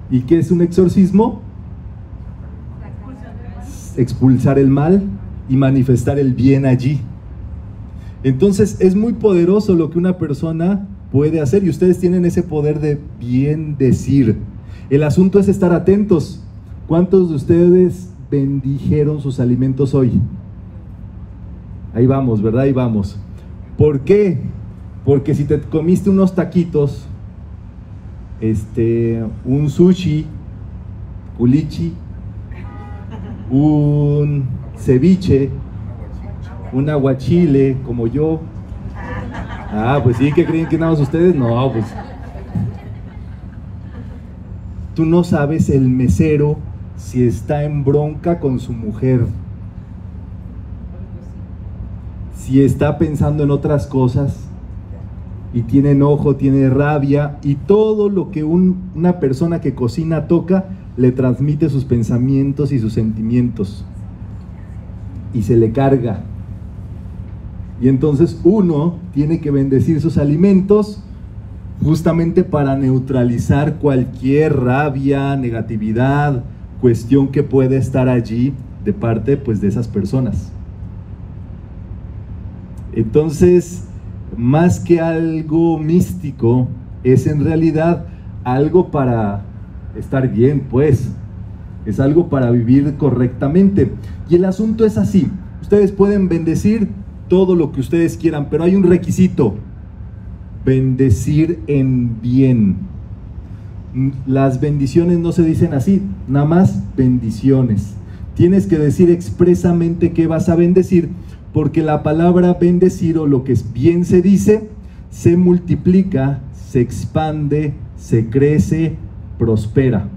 ¿Y qué es un exorcismo? Expulsar el mal y manifestar el bien allí. Entonces es muy poderoso lo que una persona puede hacer, y ustedes tienen ese poder de bien decir. El asunto es estar atentos. ¿Cuántos de ustedes bendijeron sus alimentos hoy? Ahí vamos, ¿verdad? Ahí vamos. ¿Por qué? Porque si te comiste unos taquitos, un sushi, culichi, un ceviche, un aguachile, como yo. Ah, pues sí, ¿qué creen que nada más ustedes? No, pues. Tú no sabes el mesero si está en bronca con su mujer, si está pensando en otras cosas y tiene enojo, tiene rabia, y todo lo que una persona que cocina toca le transmite sus pensamientos y sus sentimientos y se le carga. Y entonces uno tiene que bendecir sus alimentos justamente para neutralizar cualquier rabia, negatividad, cuestión que pueda estar allí de parte pues de esas personas. Entonces, más que algo místico, es en realidad algo para estar bien, pues es algo para vivir correctamente. Y el asunto es así: ustedes pueden bendecir todo lo que ustedes quieran, pero hay un requisito: bendecir en bien. Las bendiciones no se dicen así, nada más bendiciones. Tienes que decir expresamente qué vas a bendecir, porque la palabra bendecir, o lo que bien se dice, se multiplica, se expande, se crece, prospera.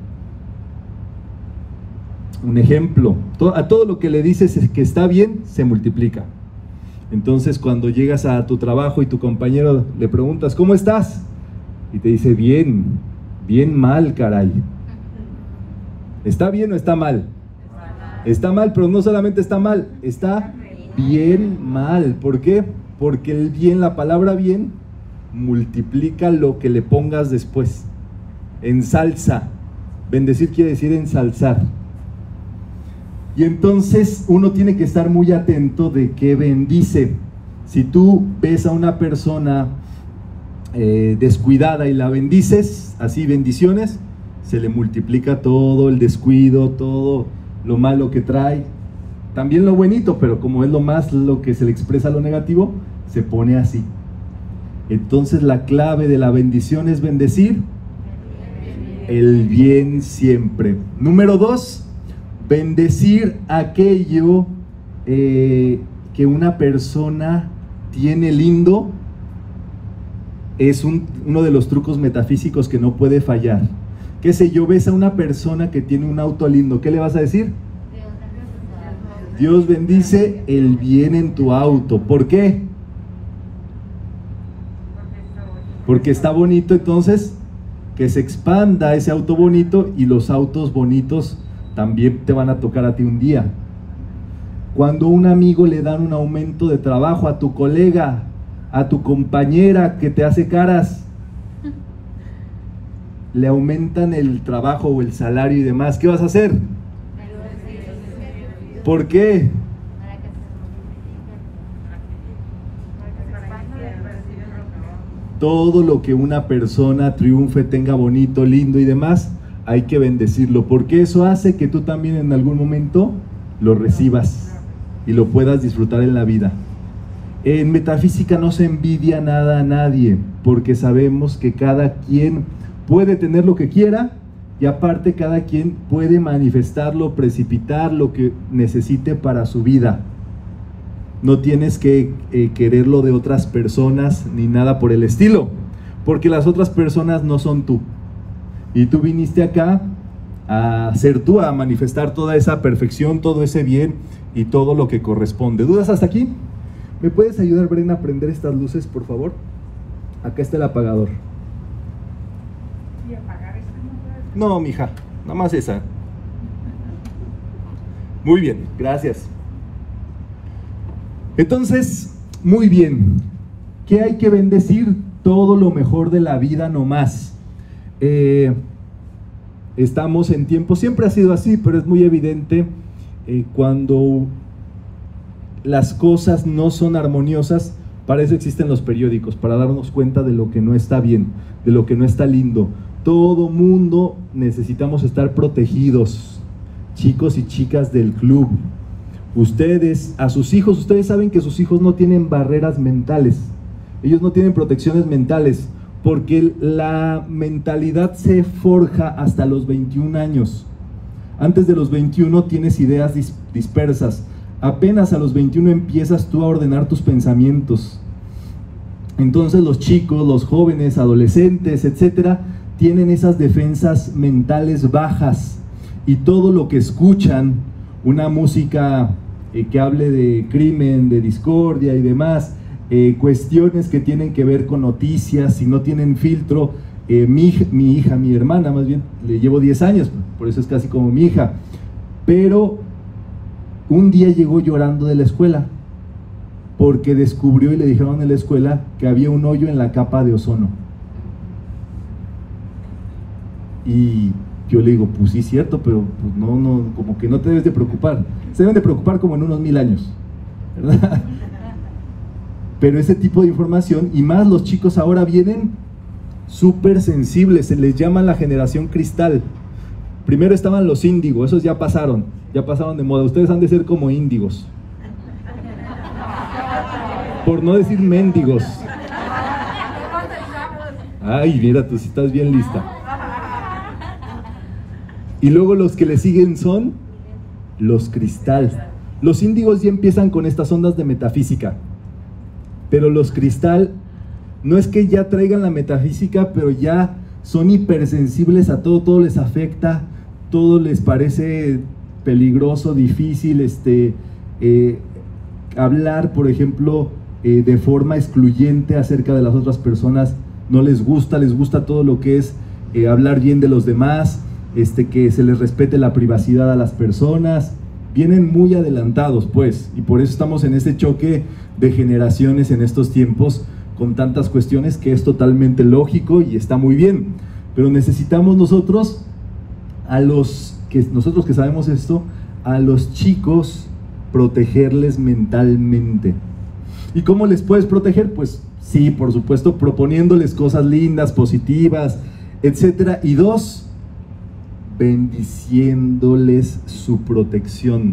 Un ejemplo: a todo lo que le dices que está bien, se multiplica. Entonces, cuando llegas a tu trabajo y tu compañero le preguntas, ¿cómo estás? Y te dice, bien, bien mal, caray. ¿Está bien o está mal? Está mal, pero no solamente está mal, está bien mal. ¿Por qué? Porque el bien, la palabra bien, multiplica lo que le pongas después. Ensalza. Bendecir quiere decir ensalzar. Y entonces uno tiene que estar muy atento de qué bendice. Si tú ves a una persona descuidada y la bendices, así bendiciones, se le multiplica todo el descuido, todo lo malo que trae. También lo bonito, pero como es lo que se le expresa lo negativo, se pone así. Entonces la clave de la bendición es bendecir el bien siempre. Número 2, bendecir aquello que una persona tiene lindo. Es uno de los trucos metafísicos que no puede fallar. ¿Qué sé yo? Ves a una persona que tiene un auto lindo, ¿qué le vas a decir? Dios bendice el bien en tu auto. ¿Por qué? Porque está bonito. Entonces, que se expanda ese auto bonito, y los autos bonitos también te van a tocar a ti un día. Cuando a un amigo le dan un aumento de trabajo, a tu colega, a tu compañera que te hace caras, le aumentan el trabajo o el salario y demás, ¿qué vas a hacer? ¿Por qué? Todo lo que una persona triunfe, tenga bonito, lindo y demás, hay que bendecirlo, porque eso hace que tú también en algún momento lo recibas y lo puedas disfrutar en la vida. En metafísica no se envidia nada a nadie, porque sabemos que cada quien puede tener lo que quiera, y aparte cada quien puede manifestarlo, precipitar lo que necesite para su vida. No tienes que quererlo de otras personas ni nada por el estilo, porque las otras personas no son tú, y tú viniste acá a ser tú, a manifestar toda esa perfección, todo ese bien y todo lo que corresponde. ¿Dudas hasta aquí? ¿Me puedes ayudar, Brenda, a prender estas luces, por favor? Acá está el apagador. ¿Y apagar esta no puede? No, mija, nada más esa. Muy bien, gracias. Entonces, muy bien. ¿Qué hay que bendecir? Todo lo mejor de la vida, no más. estamos en tiempo, siempre ha sido así, pero es muy evidente cuando las cosas no son armoniosas. Para eso existen los periódicos, para darnos cuenta de lo que no está bien, de lo que no está lindo. Todo mundo necesitamos estar protegidos, chicos y chicas del club. Ustedes, a sus hijos, ustedes saben que sus hijos no tienen barreras mentales, ellos no tienen protecciones mentales, porque la mentalidad se forja hasta los 21 años. Antes de los 21 tienes ideas dispersas. Apenas a los 21 empiezas tú a ordenar tus pensamientos. Entonces los chicos, los jóvenes, adolescentes, etcétera, tienen esas defensas mentales bajas, y todo lo que escuchan, una música que hable de crimen, de discordia y demás, cuestiones que tienen que ver con noticias, si no tienen filtro. Mi hermana más bien, le llevo 10 años, por eso es casi como mi hija, pero un día llegó llorando de la escuela porque descubrió, y le dijeron en la escuela, que había un hoyo en la capa de ozono. Y yo le digo, pues sí, cierto, pero pues no, como que no te debes de preocupar. Se deben de preocupar como en unos 1000 años, ¿verdad? Pero ese tipo de información, y más los chicos ahora vienen súper sensibles, se les llama la generación cristal. Primero estaban los índigos, esos ya pasaron de moda. Ustedes han de ser como índigos, por no decir mendigos. Ay, mira, tú sí estás bien lista. Y luego los que le siguen son los cristal. Los índigos ya empiezan con estas ondas de metafísica, pero los cristal no es que ya traigan la metafísica, pero ya son hipersensibles a todo les afecta, todo les parece peligroso, difícil, hablar, por ejemplo, de forma excluyente acerca de las otras personas, no les gusta todo lo que es hablar bien de los demás, que se les respete la privacidad a las personas. Vienen muy adelantados, pues, y por eso estamos en este choque de generaciones en estos tiempos, con tantas cuestiones, que es totalmente lógico y está muy bien, pero necesitamos nosotros que sabemos esto, a los chicos protegerles mentalmente. ¿Y cómo les puedes proteger? Pues sí, por supuesto, proponiéndoles cosas lindas, positivas, etcétera. Y 2, bendiciéndoles su protección.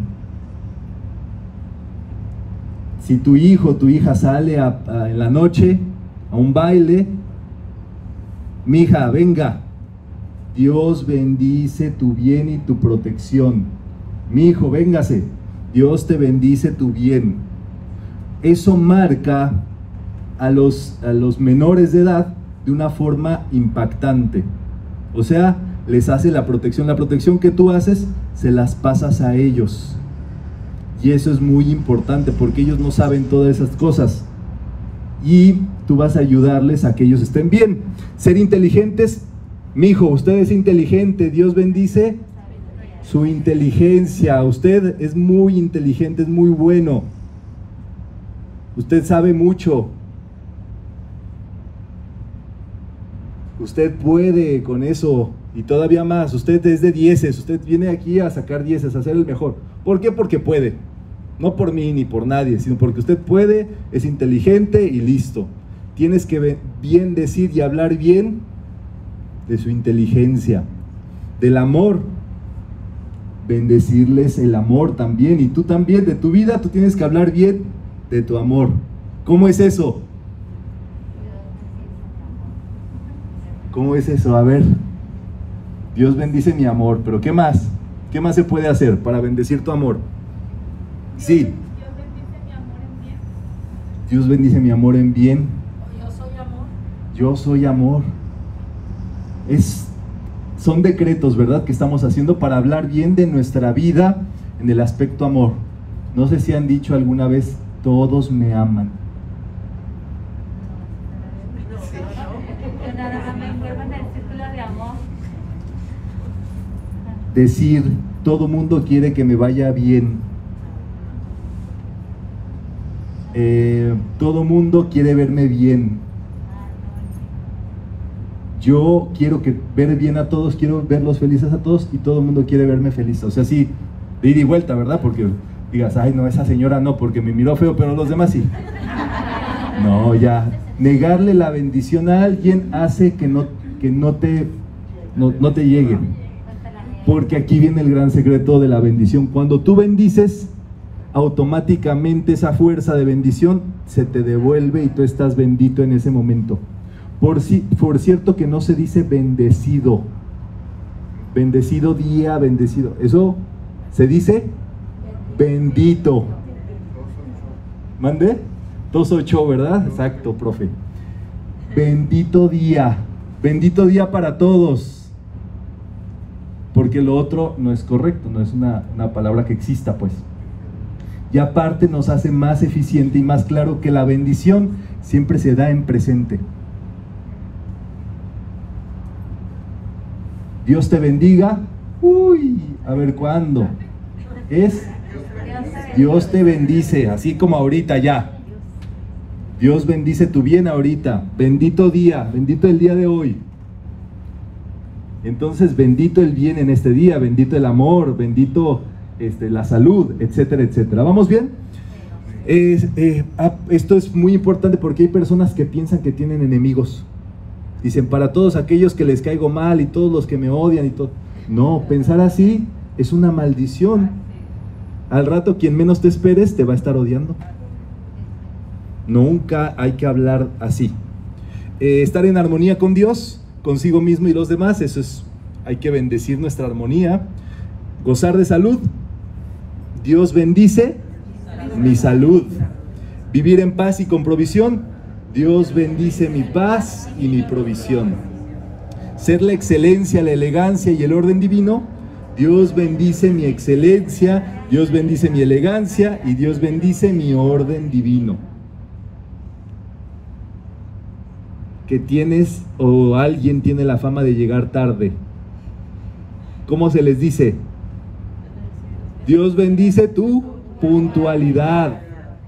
Si tu hijo o tu hija sale en la noche a un baile, mija, venga, Dios bendice tu bien y tu protección. Mi hijo, véngase, Dios te bendice tu bien. Eso marca a los menores de edad de una forma impactante. O sea, les hace la protección que tú haces, se las pasas a ellos. Y eso es muy importante, porque ellos no saben todas esas cosas, y tú vas a ayudarles a que ellos estén bien. Ser inteligentes, mi hijo, usted es inteligente, Dios bendice su inteligencia. Usted es muy inteligente, es muy bueno, usted sabe mucho, usted puede con eso y todavía más. Usted es de 10, usted viene aquí a sacar 10, a ser el mejor. ¿Por qué? Porque puede, no por mí ni por nadie, sino porque usted puede, es inteligente y listo. Tienes que bien decir y hablar bien de su inteligencia, del amor, bendecirles el amor también. Y tú también, de tu vida, tú tienes que hablar bien de tu amor. ¿Cómo es eso? ¿Cómo es eso? A ver, Dios bendice mi amor, pero ¿qué más? ¿Qué más se puede hacer para bendecir tu amor? Sí. Dios bendice mi amor en bien. Dios bendice mi amor en bien. Yo soy amor. Yo soy amor. Son decretos, ¿verdad?, que estamos haciendo para hablar bien de nuestra vida en el aspecto amor. No sé si han dicho alguna vez, todos me aman. Decir, todo mundo quiere que me vaya bien. Todo mundo quiere verme bien. yo quiero ver bien a todos, quiero verlos felices a todos y todo el mundo quiere verme feliz. O sea, sí, de ida y vuelta, ¿verdad? Porque digas, ay, no, esa señora no, porque me miró feo, pero los demás sí. No, ya, negarle la bendición a alguien hace que no te llegue. Porque aquí viene el gran secreto de la bendición. Cuando tú bendices, automáticamente esa fuerza de bendición se te devuelve y tú estás bendito en ese momento. Por cierto que no se dice bendecido. Bendecido día, bendecido. Eso se dice bendito. ¿Mande? 2:8, ¿verdad? Exacto, profe. Bendito día para todos. Porque lo otro no es correcto, no es una palabra que exista, pues. Y aparte nos hace más eficiente y más claro que la bendición siempre se da en presente. Dios te bendiga. Uy, a ver cuándo. Es Dios te bendice, así como ahorita ya. Dios bendice tu bien ahorita. Bendito día, bendito el día de hoy. Entonces, bendito el bien en este día, bendito el amor, bendito la salud, etcétera, etcétera. ¿Vamos bien? Esto es muy importante porque hay personas que piensan que tienen enemigos. Dicen, para todos aquellos que les caigo mal y todos los que me odian y todo. No, pensar así es una maldición. Al rato, quien menos te esperes te va a estar odiando. Nunca hay que hablar así. Estar en armonía con Dios, consigo mismo y los demás, eso es, hay que bendecir nuestra armonía. Gozar de salud, Dios bendice mi salud. Vivir en paz y con provisión, Dios bendice mi paz y mi provisión. Ser la excelencia, la elegancia y el orden divino, Dios bendice mi excelencia, Dios bendice mi elegancia y Dios bendice mi orden divino. Que tienes o alguien tiene la fama de llegar tarde, ¿cómo se les dice? Dios bendice tu puntualidad.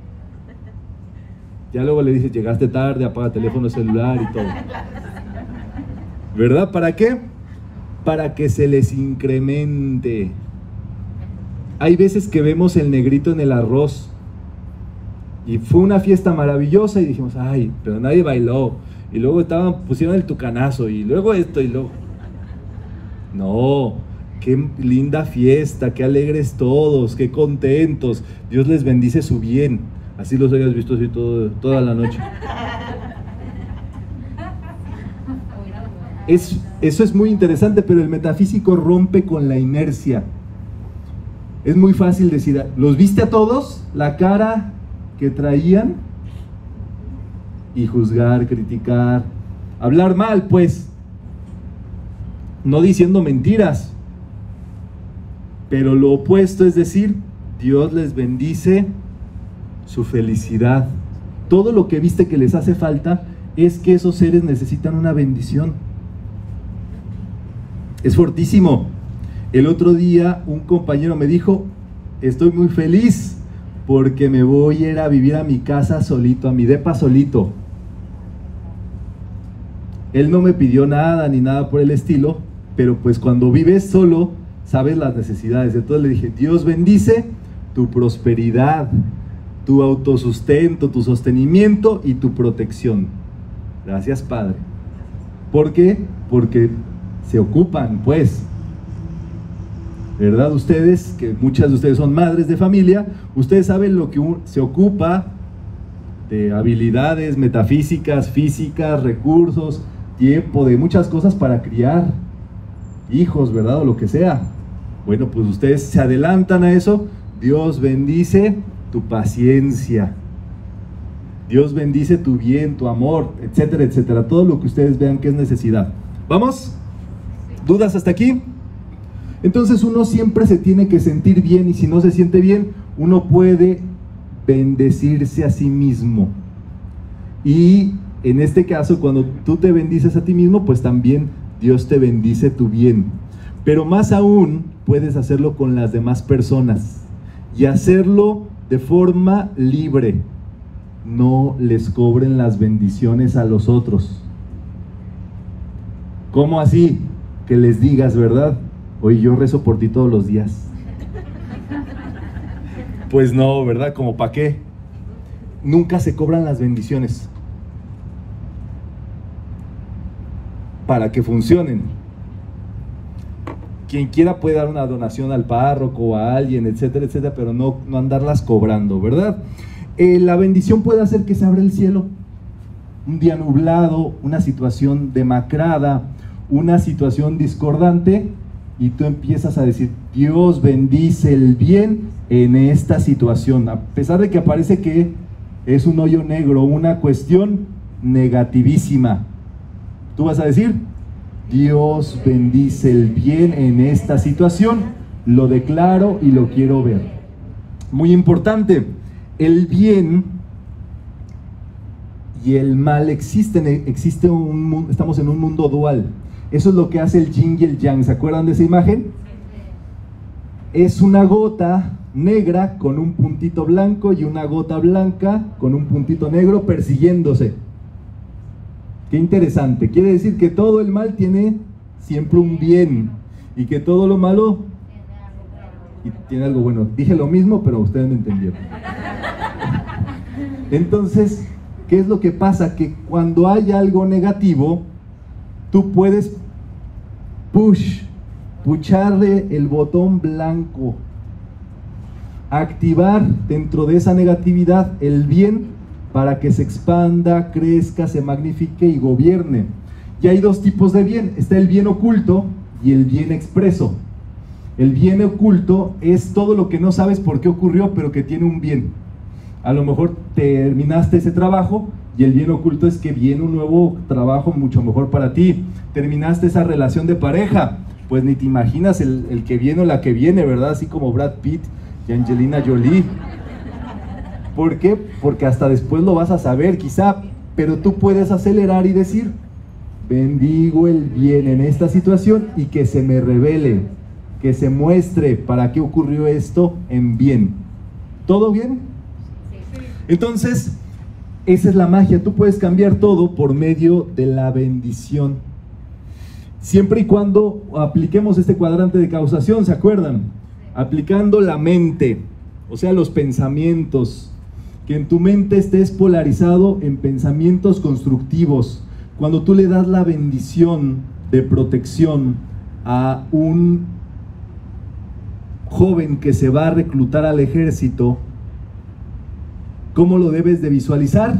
Ya luego le dices, llegaste tarde, apaga teléfono celular y todo. ¿Verdad? ¿Para qué? Para que se les incremente. Hay veces que vemos el negrito en el arroz y fue una fiesta maravillosa y dijimos, ay, pero nadie bailó. Y luego pusieron el tucanazo y luego esto y luego... No, qué linda fiesta, qué alegres todos, qué contentos. Dios les bendice su bien. Así los hayas visto así toda la noche. Eso es muy interesante, pero el metafísico rompe con la inercia. Es muy fácil decir, ¿los viste a todos? La cara que traían y juzgar, criticar, hablar mal, pues, no diciendo mentiras, pero lo opuesto es decir, Dios les bendice su felicidad. Todo lo que viste que les hace falta es que esos seres necesitan una bendición. Es fortísimo. El otro día un compañero me dijo, estoy muy feliz porque me voy a ir a vivir a mi casa solito, a mi depa solito. Él no me pidió nada ni nada por el estilo, pero pues cuando vives solo sabes las necesidades. Entonces le dije, Dios bendice tu prosperidad, tu autosustento, tu sostenimiento y tu protección. Gracias, Padre. ¿Por qué? Porque se ocupan, pues, ¿verdad? Ustedes, que muchas de ustedes son madres de familia, ustedes saben lo que se ocupa de habilidades metafísicas, físicas, recursos, tiempo, de muchas cosas para criar hijos, ¿verdad? O lo que sea. Bueno, pues ustedes se adelantan a eso. Dios bendice tu paciencia, Dios bendice tu bien, tu amor, etcétera, etcétera, todo lo que ustedes vean que es necesidad. ¿Vamos? ¿Dudas hasta aquí? Entonces uno siempre se tiene que sentir bien, y si no se siente bien, uno puede bendecirse a sí mismo. Y en este caso, cuando tú te bendices a ti mismo, pues también Dios te bendice tu bien. Pero más aún, puedes hacerlo con las demás personas y hacerlo de forma libre. No les cobren las bendiciones a los otros. ¿Cómo así? Que les digas, ¿verdad? Oye, yo rezo por ti todos los días. Pues no, ¿verdad? ¿Cómo para qué? Nunca se cobran las bendiciones para que funcionen. Quien quiera puede dar una donación al párroco o a alguien, etcétera, etcétera, pero no andarlas cobrando, ¿verdad? La bendición puede hacer que se abra el cielo. Un día nublado, una situación demacrada, una situación discordante, y tú empiezas a decir: Dios bendice el bien en esta situación, a pesar de que parece que es un hoyo negro, una cuestión negativísima. Tú vas a decir: Dios bendice el bien en esta situación, lo declaro y lo quiero ver. Muy importante, el bien y el mal existe estamos en un mundo dual. Eso es lo que hace el yin y el yang. ¿Se acuerdan de esa imagen? Es una gota negra con un puntito blanco y una gota blanca con un puntito negro persiguiéndose. Qué interesante. Quiere decir que todo el mal tiene siempre un bien y que todo lo malo tiene algo bueno. Dije lo mismo, pero ustedes me entendieron. Entonces, ¿qué es lo que pasa? Que cuando hay algo negativo, tú puedes pucharle el botón blanco, activar dentro de esa negatividad el bien para que se expanda, crezca, se magnifique y gobierne. Y hay dos tipos de bien: está el bien oculto y el bien expreso. El bien oculto es todo lo que no sabes por qué ocurrió, pero que tiene un bien. A lo mejor terminaste ese trabajo y el bien oculto es que viene un nuevo trabajo mucho mejor para ti. Terminaste esa relación de pareja, pues ni te imaginas el que viene o la que viene, ¿verdad? Así como Brad Pitt y Angelina Jolie. ¿Por qué? Porque hasta después lo vas a saber quizá, pero tú puedes acelerar y decir: bendigo el bien en esta situación y que se me revele, que se muestre para qué ocurrió esto en bien. ¿Todo bien? Entonces, esa es la magia. Tú puedes cambiar todo por medio de la bendición, siempre y cuando apliquemos este cuadrante de causación. ¿Se acuerdan? Aplicando la mente, o sea, los pensamientos, que en tu mente estés polarizado en pensamientos constructivos. Cuando tú le das la bendición de protección a un joven que se va a reclutar al ejército, ¿cómo lo debes de visualizar?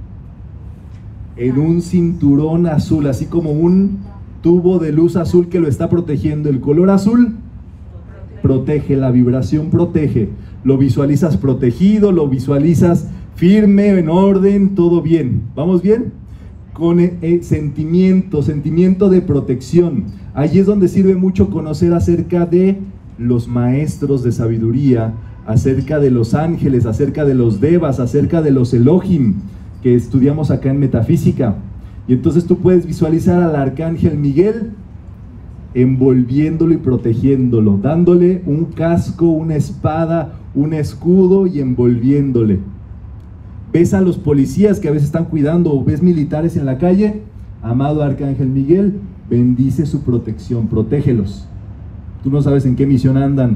En un cinturón azul, así como un tubo de luz azul que lo está protegiendo. El color azul protege, la vibración protege. Lo visualizas protegido, lo visualizas firme, en orden, todo bien. ¿Vamos bien? Con sentimiento de protección. Allí es donde sirve mucho conocer acerca de los maestros de sabiduría, acerca de los ángeles, acerca de los devas, acerca de los Elohim, que estudiamos acá en metafísica. Y entonces tú puedes visualizar al arcángel Miguel envolviéndolo y protegiéndolo, dándole un casco, una espada, un escudo y envolviéndole. Ves a los policías que a veces están cuidando, o ves militares en la calle. Amado arcángel Miguel, bendice su protección, protégelos. Tú no sabes en qué misión andan.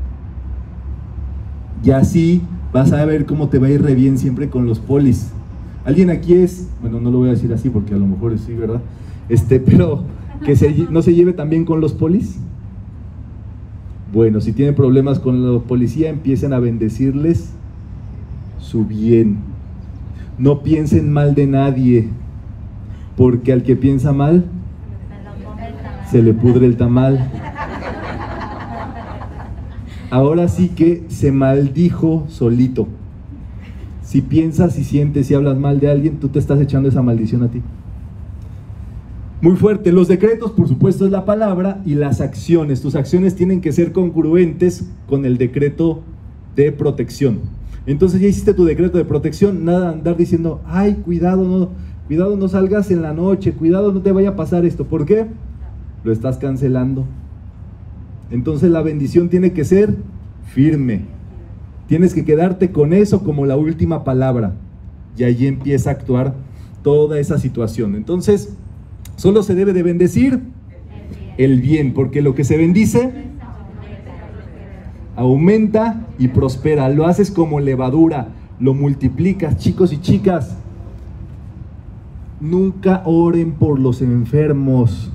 Y así vas a ver cómo te va a ir re bien siempre con los polis. ¿Alguien aquí es, bueno, no lo voy a decir así porque a lo mejor sí, ¿verdad? Pero que no se lleve también con los polis? Bueno, si tienen problemas con la policía, empiecen a bendecirles su bien. No piensen mal de nadie, porque al que piensa mal, se le pudre el tamal. Ahora sí que se maldijo solito. Si piensas, si sientes, si hablas mal de alguien, tú te estás echando esa maldición a ti. Muy fuerte. Los decretos, por supuesto, es la palabra, y las acciones. Tus acciones tienen que ser congruentes con el decreto de protección. Entonces ya hiciste tu decreto de protección, nada de andar diciendo: ay, cuidado no salgas en la noche, cuidado no te vaya a pasar esto. ¿Por qué? Lo estás cancelando. Entonces la bendición tiene que ser firme. Tienes que quedarte con eso como la última palabra, y allí empieza a actuar toda esa situación. Entonces, Solo se debe de bendecir el bien, porque lo que se bendice aumenta y prospera. Lo haces como levadura, lo multiplicas. Chicos y chicas, nunca oren por los enfermos.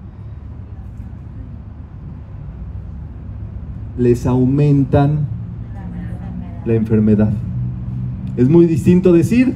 Les aumentan la enfermedad. Es muy distinto decir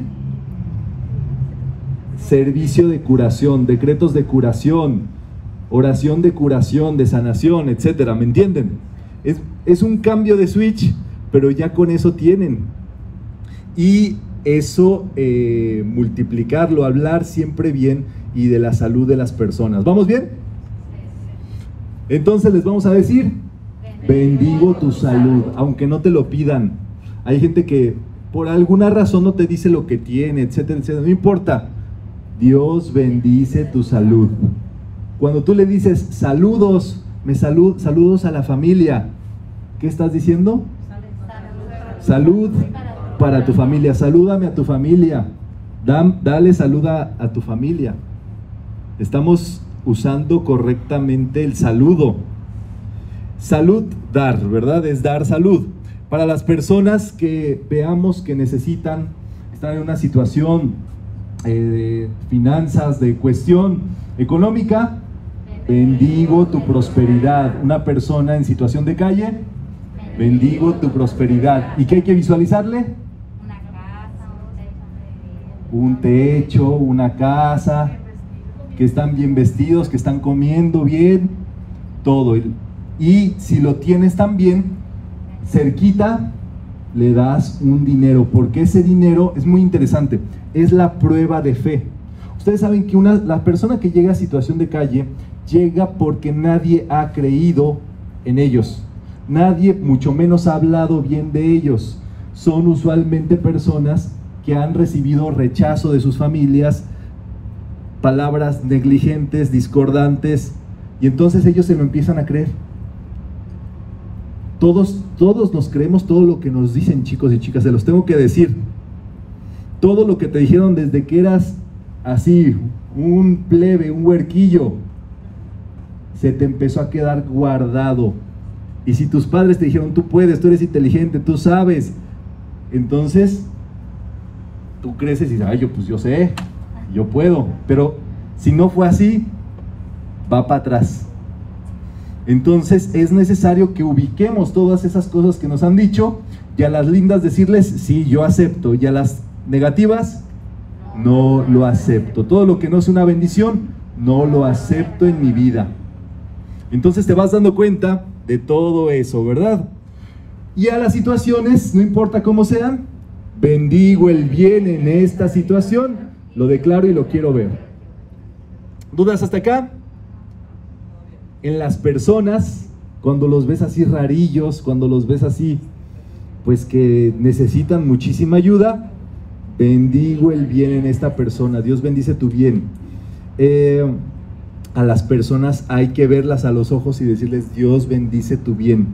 servicio de curación, decretos de curación, oración de curación, de sanación, etcétera. ¿Me entienden? Es un cambio de switch, pero ya con eso tienen. Y eso, multiplicarlo, hablar siempre bien y de la salud de las personas. ¿Vamos bien? Entonces les vamos a decir: bendigo tu salud, aunque no te lo pidan. Hay gente que por alguna razón no te dice lo que tiene, etcétera, etcétera. No importa. Dios bendice tu salud. Cuando tú le dices saludos, saludos a la familia, ¿qué estás diciendo? Salud para tu familia. Salúdame a tu familia. Dale salud a tu familia. Estamos usando correctamente el saludo. Salud, dar, ¿verdad? Es dar salud. Para las personas que veamos que necesitan estar en una situación de finanzas, de cuestión económica, bendigo tu prosperidad. Una persona en situación de calle, bendigo tu prosperidad. ¿Y qué hay que visualizarle? Una casa, Un techo, una casa, que están bien vestidos, que están comiendo bien, todo. Y si lo tienes también cerquita, le das un dinero, porque ese dinero es muy interesante, es la prueba de fe. Ustedes saben que la persona que llega a situación de calle, llega porque nadie ha creído en ellos, nadie mucho menos ha hablado bien de ellos. Son usualmente personas que han recibido rechazo de sus familias, palabras negligentes, discordantes, y entonces ellos se lo empiezan a creer. Todos nos creemos todo lo que nos dicen, chicos y chicas, se los tengo que decir. Todo lo que te dijeron desde que eras así, un plebe, un huerquillo, se te empezó a quedar guardado. Y si tus padres te dijeron, tú puedes, tú eres inteligente, tú sabes, entonces tú creces y dices, ay, yo sé, yo puedo. Pero si no fue así, va para atrás. Entonces es necesario que ubiquemos todas esas cosas que nos han dicho, y a las lindas decirles, sí, yo acepto, y a las negativas, no lo acepto. Todo lo que no es una bendición, no lo acepto en mi vida. Entonces te vas dando cuenta de todo eso, ¿verdad? Y a las situaciones, no importa cómo sean, bendigo el bien en esta situación, lo declaro y lo quiero ver. ¿Dudas hasta acá? En las personas, cuando los ves así rarillos, cuando los ves así, pues que necesitan muchísima ayuda, bendigo el bien en esta persona. Dios bendice tu bien. A las personas hay que verlas a los ojos y decirles, Dios bendice tu bien.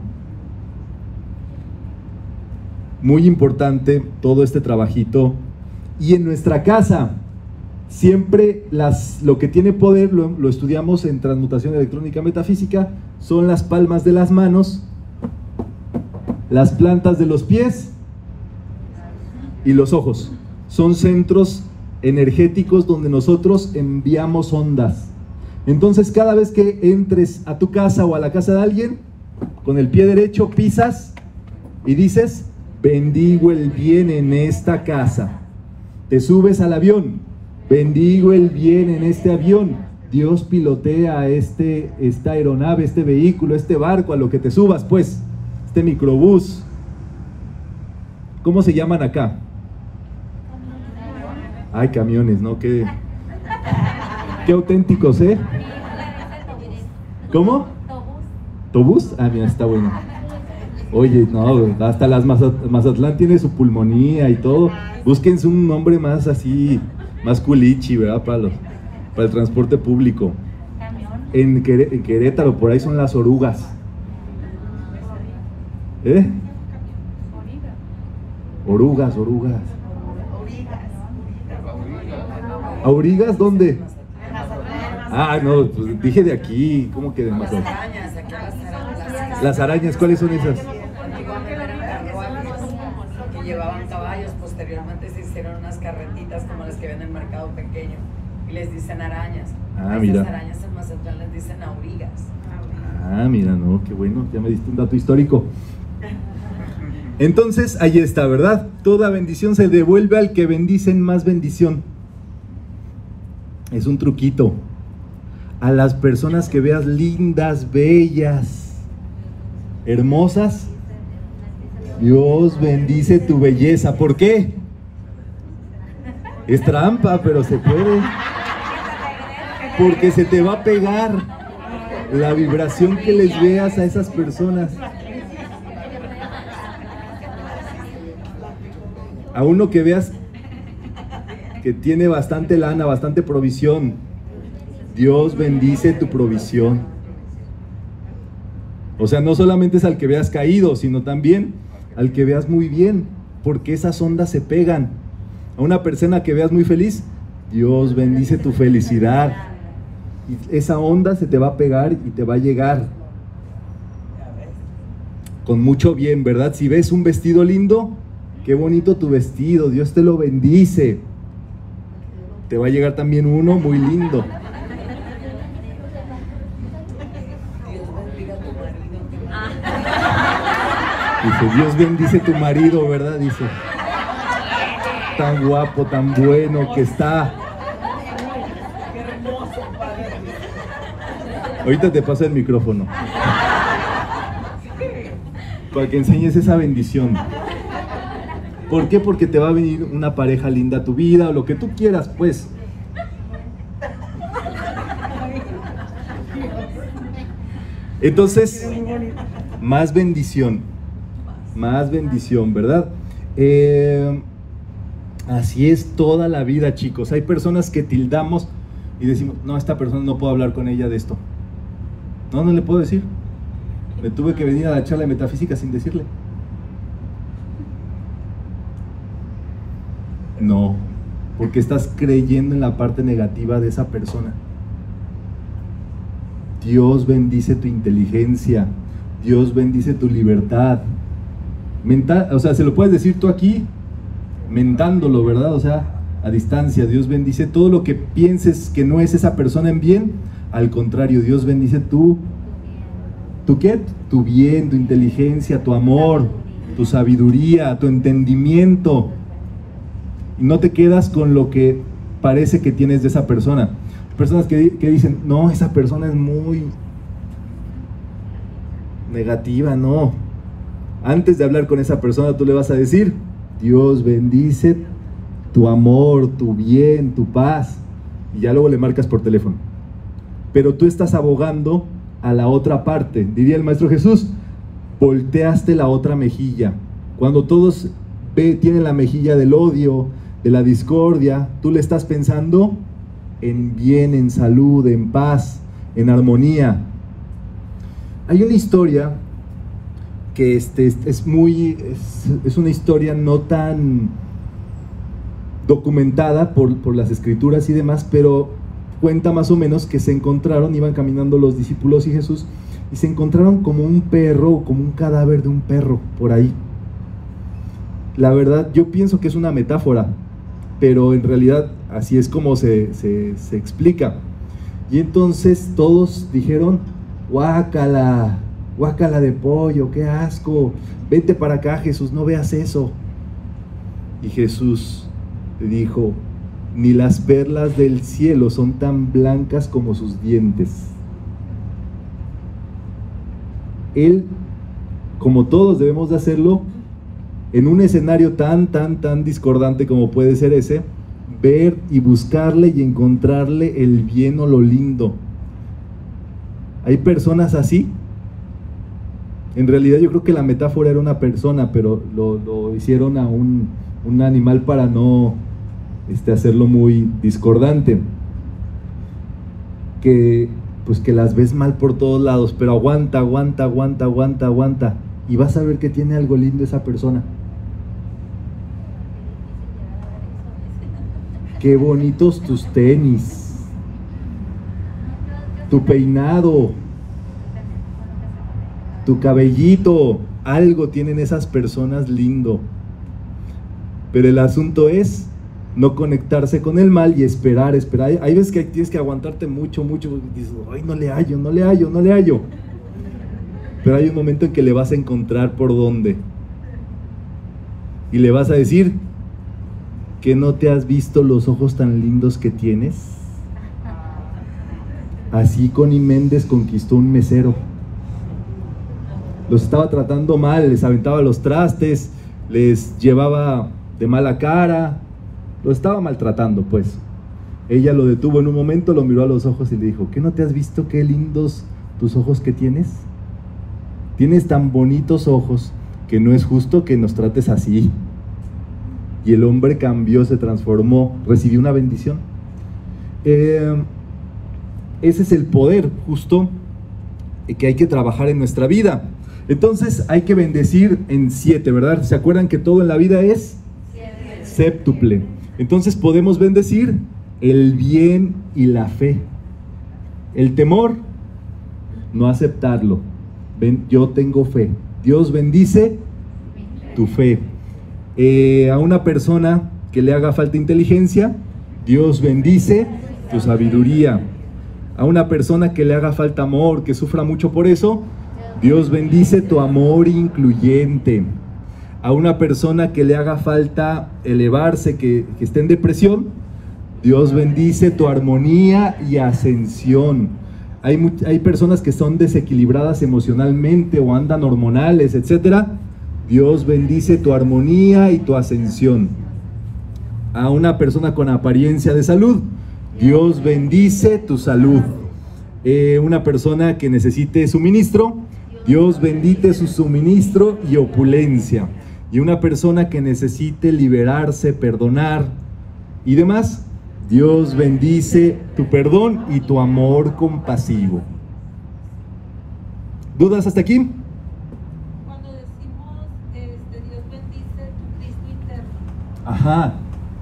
Muy importante todo este trabajito. Y en nuestra casa, siempre lo que tiene poder, lo estudiamos en transmutación electrónica metafísica, son las palmas de las manos, las plantas de los pies y los ojos. Son centros energéticos donde nosotros enviamos ondas. Entonces cada vez que entres a tu casa o a la casa de alguien, con el pie derecho pisas y dices, bendigo el bien en esta casa. Te subes al avión, bendigo el bien en este avión. Dios pilotea esta aeronave, este vehículo, este barco, a lo que te subas, pues, este microbús. ¿Cómo se llaman acá? Ay, camiones, ¿no? Qué auténticos, ¿eh? ¿Cómo? ¿Tobús? Ah, mira, está bueno. Oye, no, hasta las Mazatlán tiene su pulmonía y todo. Búsquense un nombre más así, más culichi, ¿verdad? Para el transporte público. En Querétaro, por ahí son las orugas. ¿Eh? Orugas. ¿Aurigas dónde? Ah, no, pues dije de aquí, ¿cómo que de Las Mazatlán? arañas, aquí las arañas. Las arañas, ¿cuáles son esas? Antiguamente eran carruajes que llevaban caballos, posteriormente se hicieron unas carretitas como las que ven en el mercado pequeño y les dicen arañas. Ah, A mira. esas arañas en Mazatlán les dicen aurigas. Ah, mira, no, qué bueno, ya me diste un dato histórico. Entonces, ahí está, ¿verdad? Toda bendición se devuelve al que bendicen más bendición. Es un truquito. A las personas que veas lindas, bellas, hermosas, Dios bendice tu belleza. ¿Por qué? Es trampa, pero se puede. Porque se te va a pegar la vibración que les veas a esas personas. A uno que veas que tiene bastante lana, bastante provisión, Dios bendice tu provisión. O sea, no solamente es al que veas caído, sino también al que veas muy bien, porque esas ondas se pegan. A una persona que veas muy feliz, Dios bendice tu felicidad. Y esa onda se te va a pegar y te va a llegar con mucho bien, ¿verdad? Si ves un vestido lindo, qué bonito tu vestido, Dios te lo bendice. Te va a llegar también uno muy lindo. Dios bendiga a tu marido. Dice, Dios bendice tu marido, ¿verdad? Dice, tan guapo, tan bueno que está. Ahorita te paso el micrófono para que enseñes esa bendición. ¿Por qué? Porque te va a venir una pareja linda a tu vida o lo que tú quieras, pues. Entonces, más bendición, ¿verdad? Así es toda la vida, chicos. Hay personas que tildamos y decimos, no, esta persona no puedo hablar con ella de esto. No, no le puedo decir. Me tuve que venir a la charla de metafísica sin decirle. No, porque estás creyendo en la parte negativa de esa persona. Dios bendice tu inteligencia, Dios bendice tu libertad. O sea, se lo puedes decir tú aquí, mentándolo, ¿verdad? O sea, a distancia. Dios bendice todo lo que pienses que no es esa persona en bien. Al contrario, Dios bendice ¿tu qué? Tu bien, tu inteligencia, tu amor, tu sabiduría, tu entendimiento. Y no te quedas con lo que parece que tienes de esa persona. Personas que dicen, no, esa persona es muy negativa, no. Antes de hablar con esa persona, tú le vas a decir, Dios bendice tu amor, tu bien, tu paz. Y ya luego le marcas por teléfono. Pero tú estás abogando a la otra parte. Diría el Maestro Jesús, volteaste la otra mejilla. Cuando todos tienen la mejilla del odio, de la discordia, tú le estás pensando en bien, en salud, en paz, en armonía. Hay una historia que es una historia no tan documentada por las escrituras y demás, pero cuenta más o menos que se encontraron, iban caminando los discípulos y Jesús, y se encontraron como un perro, como un cadáver de un perro por ahí. La verdad, yo pienso que es una metáfora, pero en realidad así es como se explica. Y entonces todos dijeron, guácala, guácala de pollo, qué asco, vente para acá, Jesús, no veas eso. Y Jesús dijo, ni las perlas del cielo son tan blancas como sus dientes. Él, como todos debemos de hacerlo, en un escenario tan discordante como puede ser ese, ver y buscarle y encontrarle el bien o lo lindo. Hay personas así. En realidad yo creo que la metáfora era una persona, pero lo hicieron a un animal para no hacerlo muy discordante. Que las ves mal por todos lados, pero aguanta, y vas a ver que tiene algo lindo esa persona. Qué bonitos tus tenis. tu peinado, tu cabellito, algo tienen esas personas lindo. Pero el asunto es no conectarse con el mal y esperar. Hay veces que tienes que aguantarte mucho, y dices, ay, no le hallo. Pero hay un momento en que le vas a encontrar por dónde. Y le vas a decir que no te has visto los ojos tan lindos que tienes. Así Connie Méndez conquistó un mesero. Los estaba tratando mal, les aventaba los trastes, les llevaba de mala cara, lo estaba maltratando, pues. Ella lo detuvo en un momento, lo miró a los ojos y le dijo, ¿qué no te has visto qué lindos tus ojos que tienes? Tienes tan bonitos ojos que no es justo que nos trates así. Y el hombre cambió, se transformó, recibió una bendición. Ese es el poder justo que hay que trabajar en nuestra vida. Entonces hay que bendecir en 7, ¿verdad? ¿Se acuerdan que todo en la vida es? Séptuple. Entonces podemos bendecir el bien y la fe. El temor, no aceptarlo. Yo tengo fe. Dios bendice tu fe. A una persona que le haga falta inteligencia, Dios bendice tu sabiduría. A una persona que le haga falta amor, que sufra mucho por eso, Dios bendice tu amor incluyente. A una persona que le haga falta elevarse, que esté en depresión, Dios bendice tu armonía y ascensión. Hay personas que son desequilibradas emocionalmente o andan hormonales, etcétera. Dios bendice tu armonía y tu ascensión. A una persona con apariencia de salud, Dios bendice tu salud. Una persona que necesite suministro, Dios bendice su suministro y opulencia. Y una persona que necesite liberarse, perdonar y demás, Dios bendice tu perdón y tu amor compasivo. ¿Dudas hasta aquí? Cuando decimos Dios bendice tu Cristo interno. Ajá.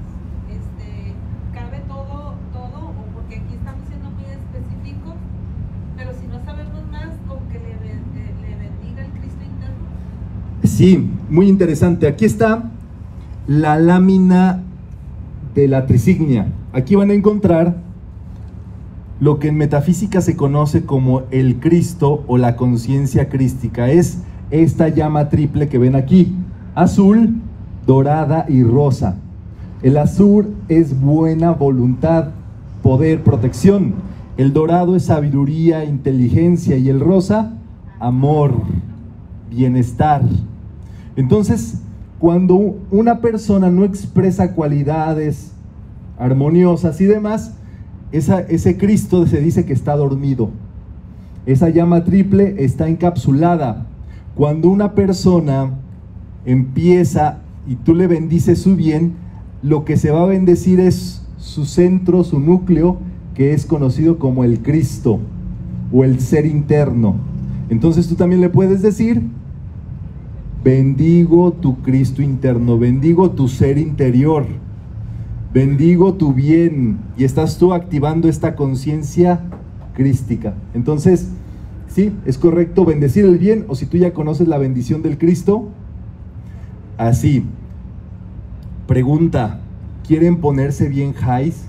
¿Cabe todo o porque aquí estamos siendo muy específicos, pero si no sabemos más, con que le bendiga el Cristo interno? Sí, muy interesante. Aquí está la lámina de la trisignia. Aquí van a encontrar lo que en metafísica se conoce como el Cristo o la conciencia crística. Es esta llama triple que ven aquí: azul, dorada y rosa. El azul es buena voluntad, poder, protección. El dorado es sabiduría, inteligencia, y el rosa, amor, bienestar. Entonces, cuando una persona no expresa cualidades armoniosas y demás, ese Cristo se dice que está dormido. Esa llama triple está encapsulada. Cuando una persona empieza y tú le bendices su bien, lo que se va a bendecir es su centro, su núcleo, que es conocido como el Cristo o el ser interno. Entonces tú también le puedes decir: bendigo tu Cristo interno, bendigo tu ser interior, bendigo tu bien, y estás tú activando esta conciencia crística. Entonces, sí, es correcto bendecir el bien, o si tú ya conoces la bendición del Cristo, así. Pregunta: ¿quieren ponerse bien highs?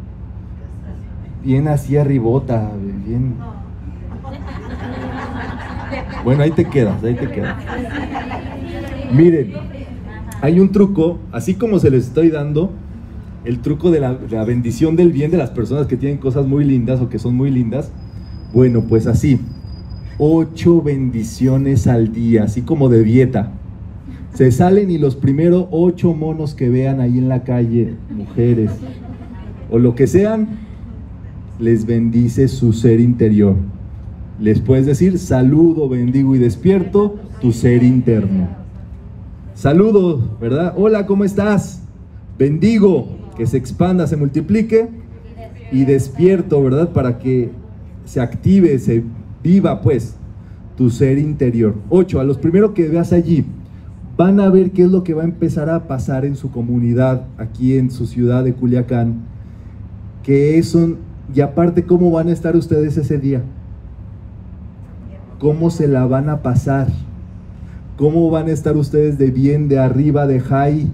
Bien así arribota, bien. Bueno, ahí te quedas. Miren, hay un truco, así como se les estoy dando, el truco de la bendición del bien de las personas que tienen cosas muy lindas o que son muy lindas. Bueno, pues así, 8 bendiciones al día, así como de dieta. Se salen y los primeros 8 monos que vean ahí en la calle, mujeres o lo que sean, les bendice su ser interior. Les puedes decir: saludo, bendigo y despierto tu ser interno. Saludo, ¿verdad? Hola, ¿cómo estás? Bendigo, que se expanda, se multiplique, y despierto, ¿verdad? Para que se active, se viva, pues, tu ser interior. 8, a los primeros que veas allí, van a ver qué es lo que va a empezar a pasar en su comunidad, aquí en su ciudad de Culiacán, que son Y aparte, ¿cómo van a estar ustedes ese día? ¿Cómo se la van a pasar? ¿Cómo van a estar ustedes de bien, de arriba, de high?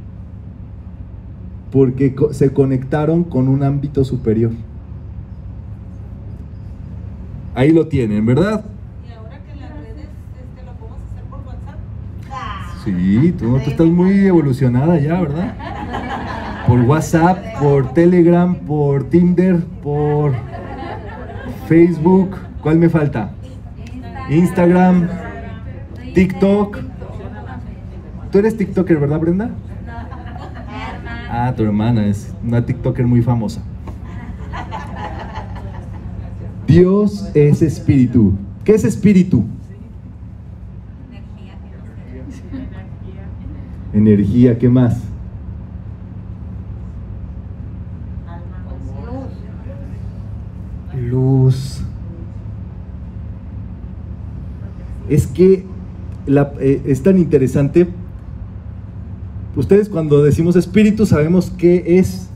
Porque se conectaron con un ámbito superior. Ahí lo tienen, ¿verdad? Y ahora que las redes lo podemos hacer por WhatsApp. Sí, tú estás muy evolucionada ya, ¿verdad? Por WhatsApp, por Telegram, por Tinder, por Facebook. ¿Cuál me falta? Instagram, TikTok. ¿Tú eres TikToker, verdad, Brenda? Ah, tu hermana es una TikToker muy famosa. Dios es espíritu. ¿Qué es espíritu? Energía, ¿qué más? Luz. Es que es tan interesante. Ustedes cuando decimos espíritu sabemos qué es,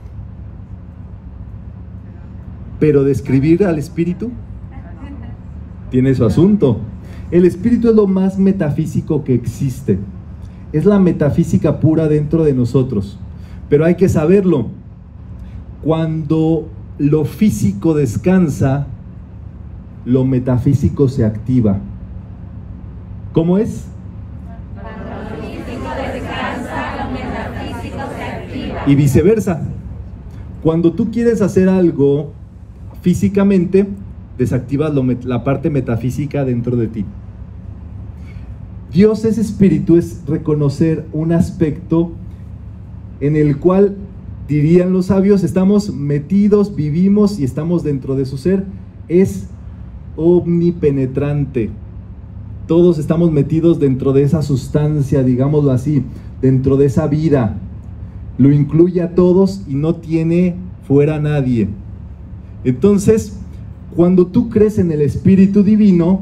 pero describir al espíritu tiene su asunto. El espíritu es lo más metafísico que existe. Es la metafísica pura dentro de nosotros. Pero hay que saberlo. Cuando lo físico descansa, lo metafísico se activa. ¿Cómo es? Cuando lo físico descansa, lo metafísico se activa. Y viceversa. Cuando tú quieres hacer algo físicamente, desactivas la parte metafísica dentro de ti. Dios es espíritu, es reconocer un aspecto en el cual, dirían los sabios, estamos metidos, vivimos y estamos dentro de su ser. Es omnipenetrante. Todos estamos metidos dentro de esa sustancia, digámoslo así, dentro de esa vida. Lo incluye a todos y no tiene fuera a nadie. Entonces, cuando tú crees en el Espíritu Divino,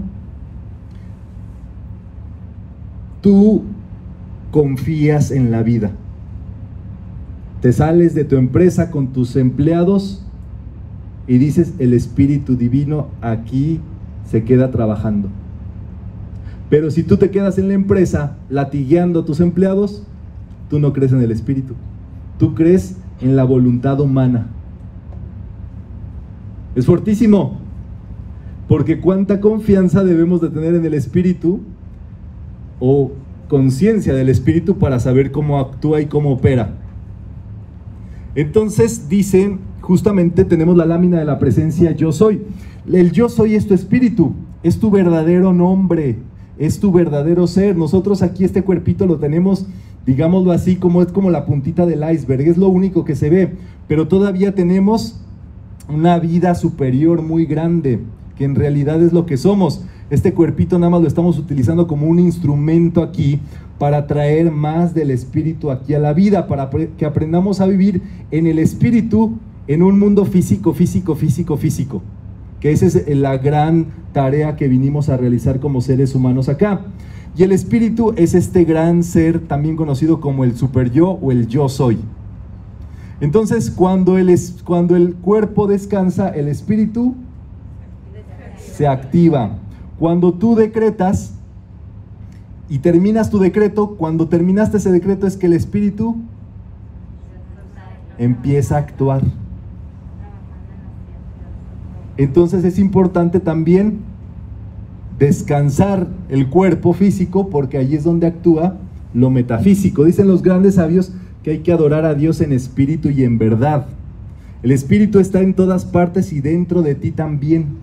tú confías en la vida. Te sales de tu empresa con tus empleados y dices, el Espíritu Divino aquí se queda trabajando. Pero si tú te quedas en la empresa latigueando a tus empleados, tú no crees en el Espíritu. Tú crees en la voluntad humana. Es fortísimo, porque cuánta confianza debemos de tener en el Espíritu o conciencia del Espíritu para saber cómo actúa y cómo opera. Entonces dicen, justamente tenemos la lámina de la presencia yo soy. El yo soy es tu espíritu, es tu verdadero nombre, es tu verdadero ser. Nosotros aquí este cuerpito lo tenemos, digámoslo así, como es como la puntita del iceberg, es lo único que se ve, pero todavía tenemos una vida superior muy grande, que en realidad es lo que somos. Este cuerpito nada más lo estamos utilizando como un instrumento aquí para traer más del espíritu aquí a la vida, para que aprendamos a vivir en el espíritu, en un mundo físico, que esa es la gran tarea que vinimos a realizar como seres humanos acá. Y el espíritu es este gran ser, también conocido como el super yo o el yo soy. Entonces, cuando el cuerpo descansa, el espíritu se activa. Cuando tú decretas y terminas tu decreto, cuando terminaste ese decreto es que el espíritu empieza a actuar. Entonces es importante también descansar el cuerpo físico, porque allí es donde actúa lo metafísico. Dicen los grandes sabios que hay que adorar a Dios en espíritu y en verdad. El espíritu está en todas partes y dentro de ti también.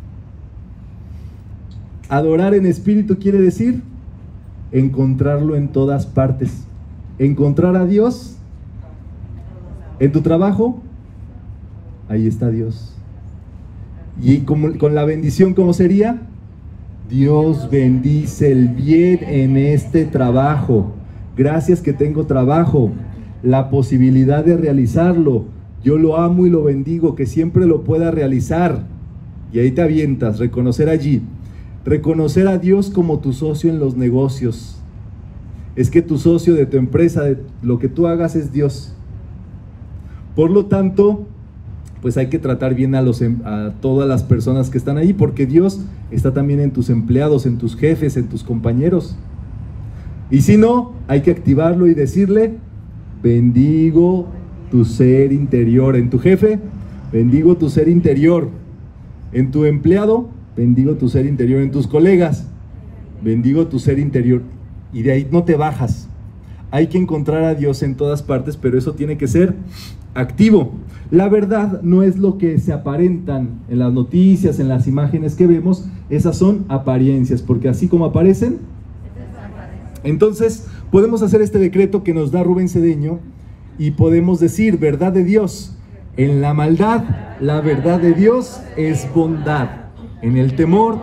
Adorar en espíritu quiere decir encontrarlo en todas partes. Encontrar a Dios en tu trabajo, ahí está Dios. Y con la bendición, ¿cómo sería? Dios bendice el bien en este trabajo. Gracias que tengo trabajo, la posibilidad de realizarlo. Yo lo amo y lo bendigo, que siempre lo pueda realizar. Y ahí te avientas, reconocer allí. Reconocer a Dios como tu socio en los negocios. Es que tu socio de tu empresa, de lo que tú hagas, es Dios. Por lo tanto, pues hay que tratar bien a todas las personas que están ahí, porque Dios está también en tus empleados, en tus jefes, en tus compañeros. Y si no, hay que activarlo y decirle: bendigo tu ser interior. En tu jefe, bendigo tu ser interior. En tu empleado, bendigo tu ser interior. En tus colegas, bendigo tu ser interior. Y de ahí no te bajas. Hay que encontrar a Dios en todas partes, pero eso tiene que ser activo. La verdad no es lo que se aparentan en las noticias, en las imágenes que vemos. Esas son apariencias, porque así como aparecen. Entonces podemos hacer este decreto que nos da Rubén Cedeño y podemos decir: verdad de Dios. En la maldad, la verdad de Dios es bondad. En el temor,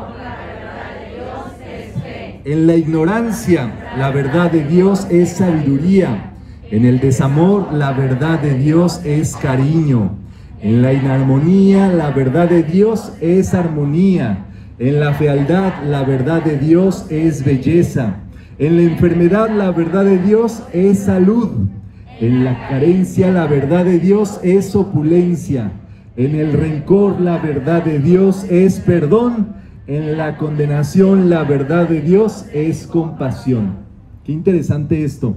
en la ignorancia, la verdad de Dios es sabiduría. En el desamor, la verdad de Dios es cariño. En la inarmonía, la verdad de Dios es armonía. En la fealdad, la verdad de Dios es belleza. En la enfermedad, la verdad de Dios es salud. En la carencia, la verdad de Dios es opulencia. En el rencor, la verdad de Dios es perdón. En la condenación, la verdad de Dios es compasión. Qué interesante esto.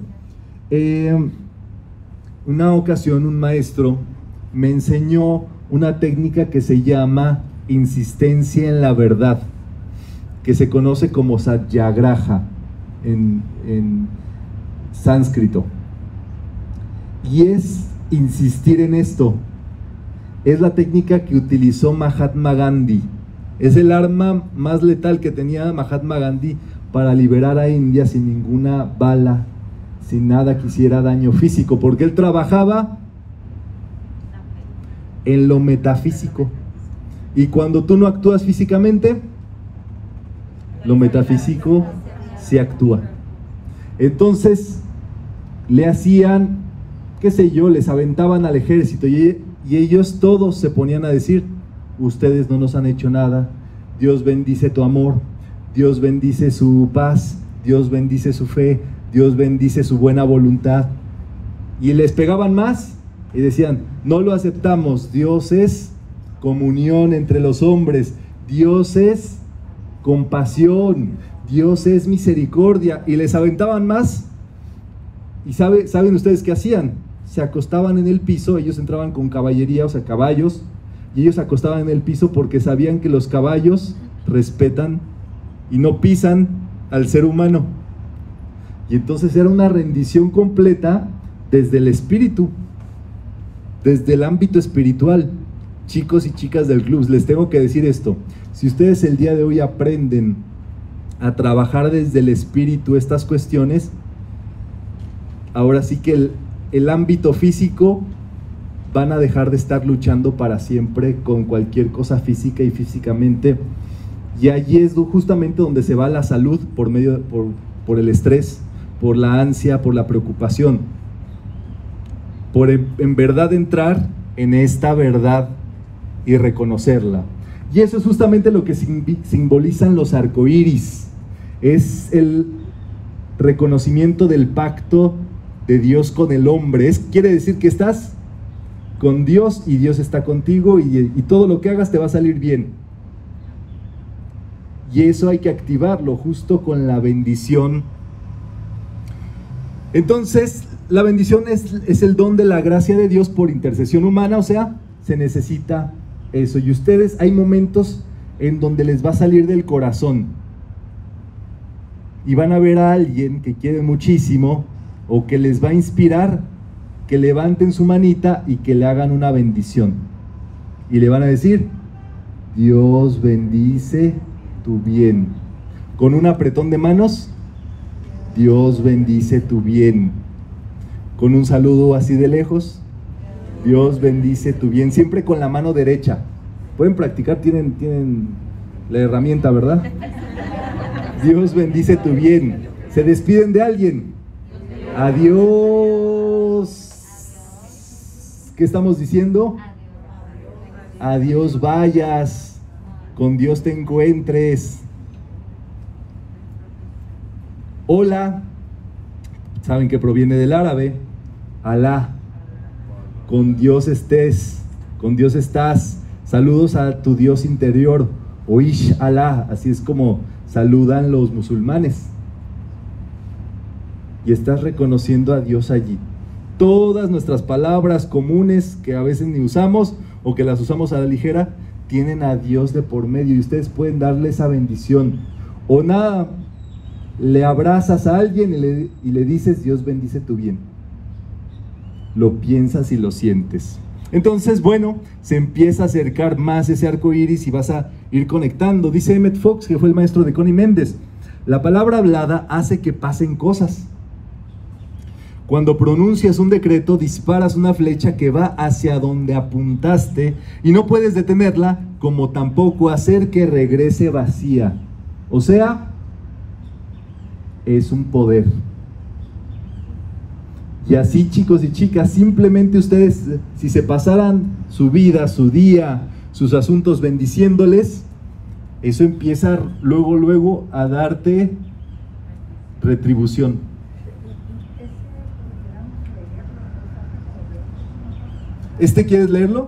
Una ocasión un maestro me enseñó una técnica que se llama insistencia en la verdad, que se conoce como satyagraha en sánscrito. Y es insistir en esto. Es la técnica que utilizó Mahatma Gandhi. Es el arma más letal que tenía Mahatma Gandhi para liberar a India sin ninguna bala, sin nada que hiciera daño físico, porque él trabajaba en lo metafísico. Y cuando tú no actúas físicamente, lo metafísico se actúa. Entonces le hacían, qué sé yo, les aventaban al ejército y ellos todos se ponían a decir: ustedes no nos han hecho nada, Dios bendice tu amor, Dios bendice su paz, Dios bendice su fe, Dios bendice su buena voluntad. Y les pegaban más y decían: no lo aceptamos, Dios es comunión entre los hombres, Dios es compasión, Dios es misericordia. Y les aventaban más. ¿Y saben ustedes qué hacían? Se acostaban en el piso. Ellos entraban con caballería, o sea, caballos, y ellos se acostaban en el piso porque sabían que los caballos respetan y no pisan al ser humano. Y entonces era una rendición completa desde el espíritu, desde el ámbito espiritual. Chicos y chicas del club, les tengo que decir esto: si ustedes el día de hoy aprenden a trabajar desde el espíritu estas cuestiones, ahora sí que el ámbito físico van a dejar de estar luchando para siempre con cualquier cosa física y físicamente. Y allí es justamente donde se va la salud, por el estrés, por la ansia, por la preocupación, por en verdad entrar en esta verdad y reconocerla. Y eso es justamente lo que simbolizan los arcoíris. Es el reconocimiento del pacto de Dios con el hombre. Quiere decir que estás con Dios y Dios está contigo, y todo lo que hagas te va a salir bien. Y eso hay que activarlo justo con la bendición. Entonces, la bendición es el don de la gracia de Dios por intercesión humana, o sea, se necesita eso. Y ustedes, hay momentos en donde les va a salir del corazón y van a ver a alguien que quieren muchísimo o que les va a inspirar, que levanten su manita y que le hagan una bendición. Y le van a decir: Dios bendice tu bien. Con un apretón de manos: Dios bendice tu bien. Con un saludo así de lejos: Dios bendice tu bien. Siempre con la mano derecha. Pueden practicar, tienen la herramienta, ¿verdad? Dios bendice tu bien. Se despiden de alguien: adiós. ¿Qué estamos diciendo? Adiós vayas, con Dios te encuentres. Hola, saben que proviene del árabe, Alá, con Dios estés, con Dios estás. Saludos a tu Dios interior, Oish Allah, así es como saludan los musulmanes. Y estás reconociendo a Dios allí. Todas nuestras palabras comunes que a veces ni usamos o que las usamos a la ligera, tienen a Dios de por medio y ustedes pueden darle esa bendición. O nada, le abrazas a alguien y le dices, Dios bendice tu bien. Lo piensas y lo sientes. Entonces, bueno, se empieza a acercar más ese arco iris y vas a ir conectando. Dice Emmett Fox, que fue el maestro de Connie Méndez, la palabra hablada hace que pasen cosas. Cuando pronuncias un decreto, disparas una flecha que va hacia donde apuntaste y no puedes detenerla, como tampoco hacer que regrese vacía. O sea, es un poder. Y así, chicos y chicas, simplemente ustedes, si se pasaran su vida, su día, sus asuntos bendiciéndoles, eso empieza luego a darte retribución. ¿Quieres leerlo?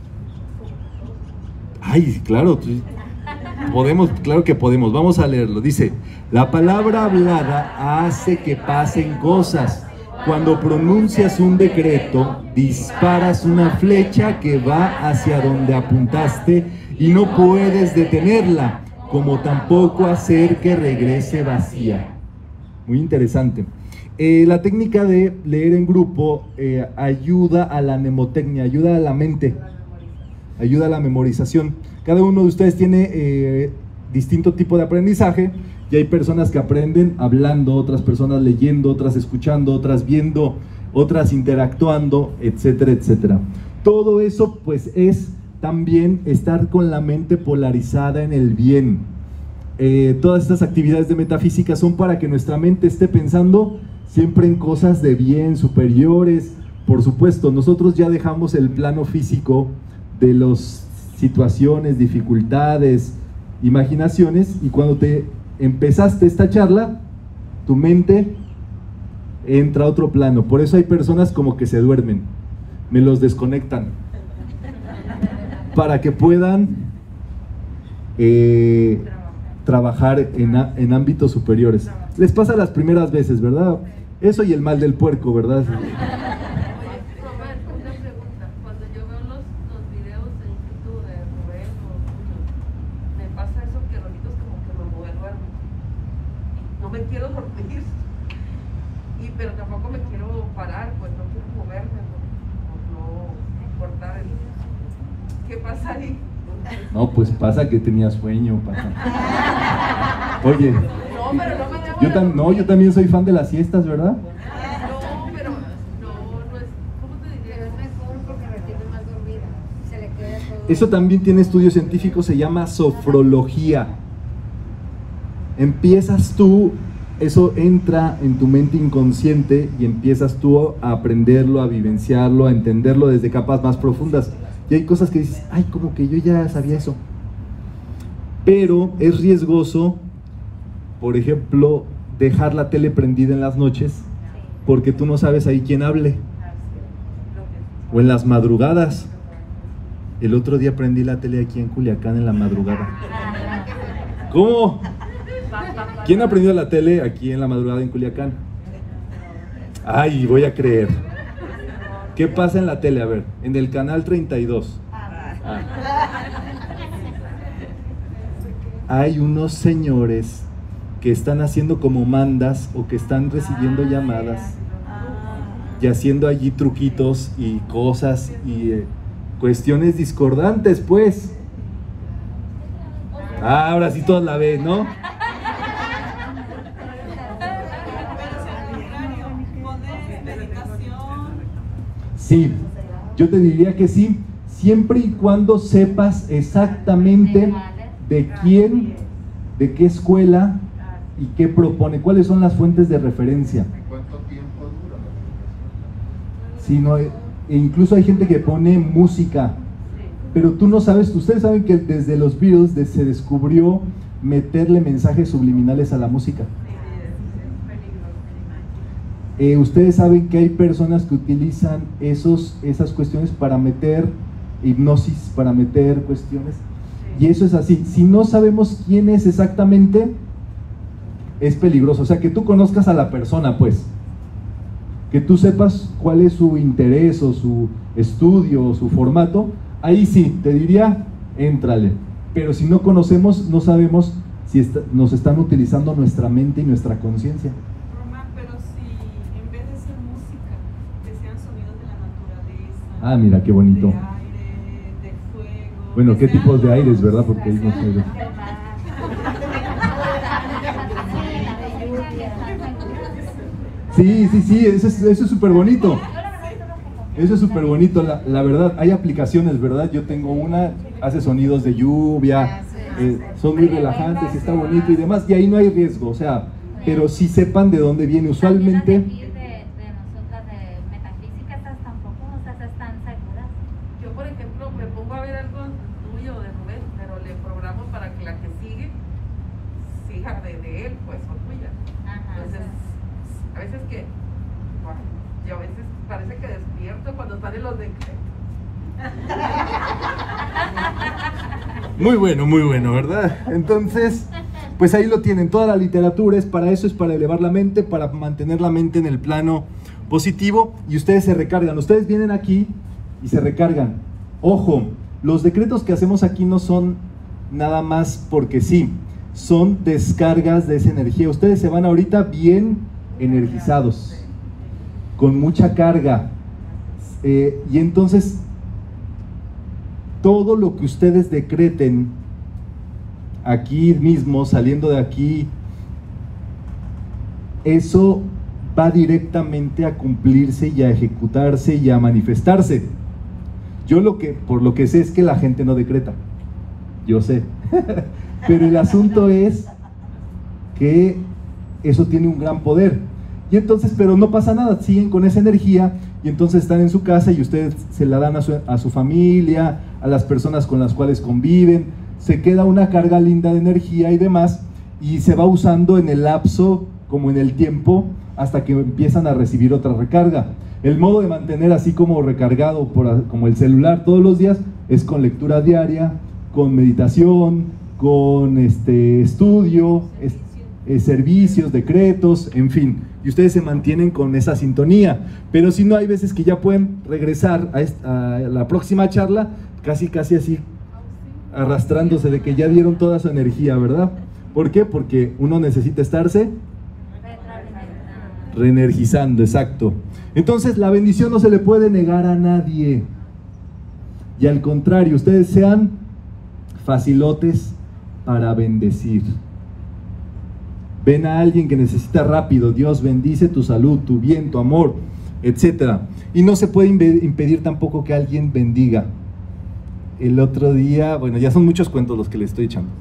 Ay, claro, podemos, claro que podemos, vamos a leerlo. Dice, la palabra hablada hace que pasen cosas. Cuando pronuncias un decreto, disparas una flecha que va hacia donde apuntaste y no puedes detenerla, como tampoco hacer que regrese vacía. Muy interesante. La técnica de leer en grupo ayuda a la mnemotecnia, ayuda a la mente, ayuda a la memorización. Cada uno de ustedes tiene distinto tipo de aprendizaje y hay personas que aprenden hablando, otras personas leyendo, otras escuchando, otras viendo, otras interactuando, etcétera, etcétera. Todo eso pues es también estar con la mente polarizada en el bien. Todas estas actividades de metafísica son para que nuestra mente esté pensando siempre en cosas de bien, superiores. Por supuesto, nosotros ya dejamos el plano físico de las situaciones, dificultades, imaginaciones, y cuando te empezaste esta charla, tu mente entra a otro plano. Por eso hay personas como que se duermen, me los desconectan, para que puedan trabajar en ámbitos superiores. Les pasa las primeras veces, ¿verdad? Eso y el mal del puerco, ¿verdad? Una pregunta, cuando yo veo los videos en YouTube de Rubén me pasa eso que rolitos como que me duermo. No me quiero dormir, pero tampoco me quiero parar, pues no quiero moverme por no cortar el... ¿Qué pasa ahí? No, pues pasa que tenía sueño, pasa. Oye, No, pero no me debo... yo también soy fan de las siestas, ¿verdad? No, pero no es... ¿Cómo te diría? Pero es mejor porque retiene más dormida. Se le queda todo. Eso también tiene estudios científicos, se llama sofrología. Empiezas tú, eso entra en tu mente inconsciente y empiezas tú a aprenderlo, a vivenciarlo, a entenderlo desde capas más profundas. Y hay cosas que dices, ay, como que yo ya sabía eso. Pero es riesgoso, por ejemplo, dejar la tele prendida en las noches, porque tú no sabes ahí quién hable. O en las madrugadas. El otro día prendí la tele aquí en Culiacán en la madrugada. ¿Cómo? ¿Quién ha prendido la tele aquí en la madrugada en Culiacán? Ay, voy a creer. ¿Qué pasa en la tele? A ver, en el canal 32. Hay unos señores que están haciendo como mandas o que están recibiendo llamadas y haciendo allí truquitos y cosas y cuestiones discordantes, pues. Ahora sí todos la ven, ¿no? Sí, yo te diría que sí, siempre y cuando sepas exactamente de quién, de qué escuela y qué propone, cuáles son las fuentes de referencia. ¿Cuánto tiempo dura? Sí, no, incluso hay gente que pone música, pero tú no sabes, ustedes saben que desde los Beatles se descubrió meterle mensajes subliminales a la música. Ustedes saben que hay personas que utilizan esas cuestiones para meter hipnosis para meter cuestiones. Y eso es así. Si no sabemos quién es exactamente, es peligroso. O sea, que tú conozcas a la persona, pues. Que tú sepas cuál es su interés o su estudio o su formato. Ahí sí, te diría, éntrale. Pero si no conocemos, no sabemos si nos están utilizando nuestra mente y nuestra conciencia. Román, pero si en vez de ser música, que sean sonidos de la naturaleza. Ah, mira, qué bonito. De aire, de fuego. Bueno, ¿qué que sean tipos de aires, los- verdad? Porque ahí no sé. Sí, eso es súper bonito. Eso es súper bonito, la verdad. Hay aplicaciones, ¿verdad? Yo tengo una, hace sonidos de lluvia, son muy relajantes, está bonito y demás, y ahí no hay riesgo, o sea, pero sí sepan de dónde viene. Usualmente... De nosotras de metafísica, estas tampoco, o sea, están seguras. Yo, por ejemplo, me pongo a ver algo tuyo de Rubén, pero le programo para que la que sigue siga de él, pues, o tuya. Ajá. Entonces, a veces que, bueno, yo a veces parece que despierto cuando salen los decretos. Muy bueno, ¿verdad? Entonces, pues ahí lo tienen. Toda la literatura es para eso, es para elevar la mente, para mantener la mente en el plano positivo, y ustedes se recargan. Ustedes vienen aquí y se recargan. Ojo, los decretos que hacemos aquí no son nada más porque sí, son descargas de esa energía. Ustedes se van ahorita bien energizados, con mucha carga, y entonces todo lo que ustedes decreten aquí mismo, saliendo de aquí, eso va directamente a cumplirse y a ejecutarse y a manifestarse. Yo por lo que sé es que la gente no decreta, yo sé, pero el asunto es que eso tiene un gran poder. Y entonces, pero no pasa nada, siguen con esa energía, y entonces están en su casa y ustedes se la dan a su familia, a las personas con las cuales conviven. Se queda una carga linda de energía y demás, y se va usando en el lapso, como en el tiempo, hasta que empiezan a recibir otra recarga. El modo de mantener así como recargado, como el celular todos los días, es con lectura diaria, con meditación, con estudio, servicios, decretos, en fin. Y ustedes se mantienen con esa sintonía. Pero si no, hay veces que ya pueden regresar a la próxima charla casi así, arrastrándose de que ya dieron toda su energía, ¿verdad? ¿Por qué? Porque uno necesita estarse reenergizando, exacto. Entonces la bendición no se le puede negar a nadie, y al contrario, ustedes sean facilotes para bendecir. Ven a alguien que necesita rápido, Dios bendice tu salud, tu bien, tu amor, etc. Y no se puede impedir tampoco que alguien bendiga. El otro día, bueno, ya son muchos cuentos los que le estoy echando.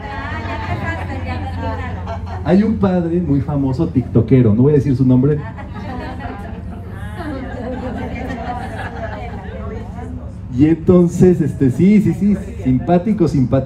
Hay un padre muy famoso tiktokero, no voy a decir su nombre. Y entonces, sí, simpático.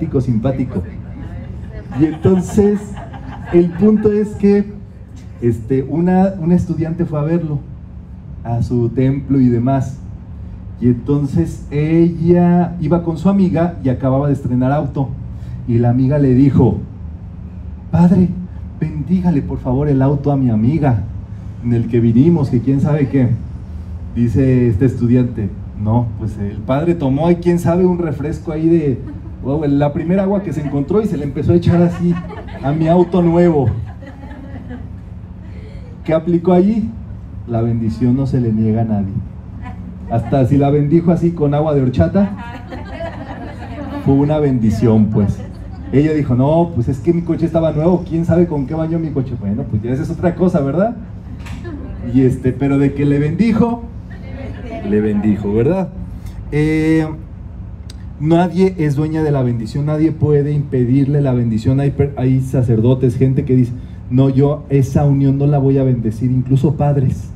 Y entonces, el punto es que una estudiante fue a verlo, a su templo y demás. Y entonces ella iba con su amiga y acababa de estrenar auto. Y la amiga le dijo: padre, bendígale por favor el auto a mi amiga en el que vinimos, que quién sabe qué. Dice este estudiante: no, pues el padre tomó y quién sabe un refresco ahí de la primera agua que se encontró y se le empezó a echar así a mi auto nuevo. ¿Qué aplicó allí? La bendición no se le niega a nadie. Hasta si la bendijo así con agua de horchata, fue una bendición, pues. Ella dijo: no, pues es que mi coche estaba nuevo, quién sabe con qué bañó mi coche. Bueno, pues ya esa es otra cosa, ¿verdad? Y pero de que le bendijo, ¿verdad? Nadie es dueña de la bendición, nadie puede impedirle la bendición. Hay sacerdotes, gente que dice: no, yo esa unión no la voy a bendecir. Incluso padres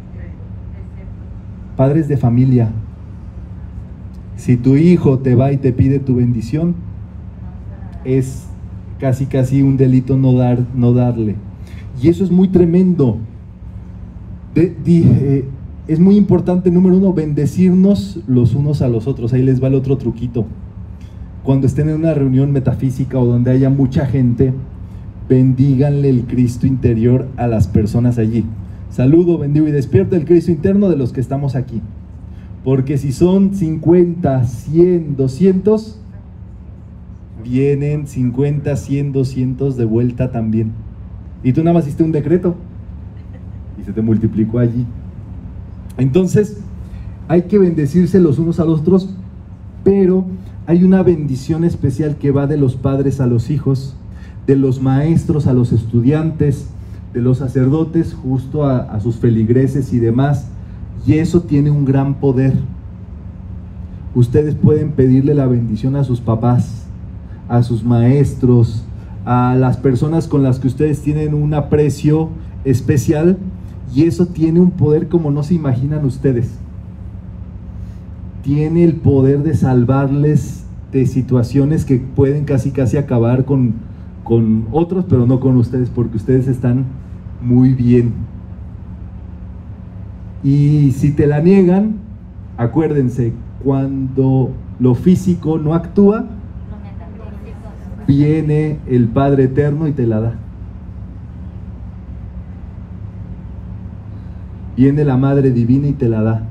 de familia. Si tu hijo te va y te pide tu bendición, es casi un delito no darle. Y eso es muy tremendo. es muy importante, número uno, bendecirnos los unos a los otros. Ahí les va el otro truquito. Cuando estén en una reunión metafísica o donde haya mucha gente, bendíganle el Cristo interior a las personas allí. Saludo, bendigo y despierto el Cristo interno de los que estamos aquí. Porque si son 50, 100, 200, vienen 50, 100, 200 de vuelta también. Y tú nada más hiciste un decreto y se te multiplicó allí. Entonces, hay que bendecirse los unos a los otros, pero hay una bendición especial que va de los padres a los hijos, de los maestros a los estudiantes, de los sacerdotes justo a sus feligreses y demás, y eso tiene un gran poder. Ustedes pueden pedirle la bendición a sus papás, a sus maestros, a las personas con las que ustedes tienen un aprecio especial, y eso tiene un poder como no se imaginan ustedes. Tiene el poder de salvarles de situaciones que pueden casi acabar con otros, pero no con ustedes, porque ustedes están muy bien. Y si te la niegan, acuérdense, cuando lo físico no actúa, viene el Padre Eterno y te la da. Viene la Madre Divina y te la da.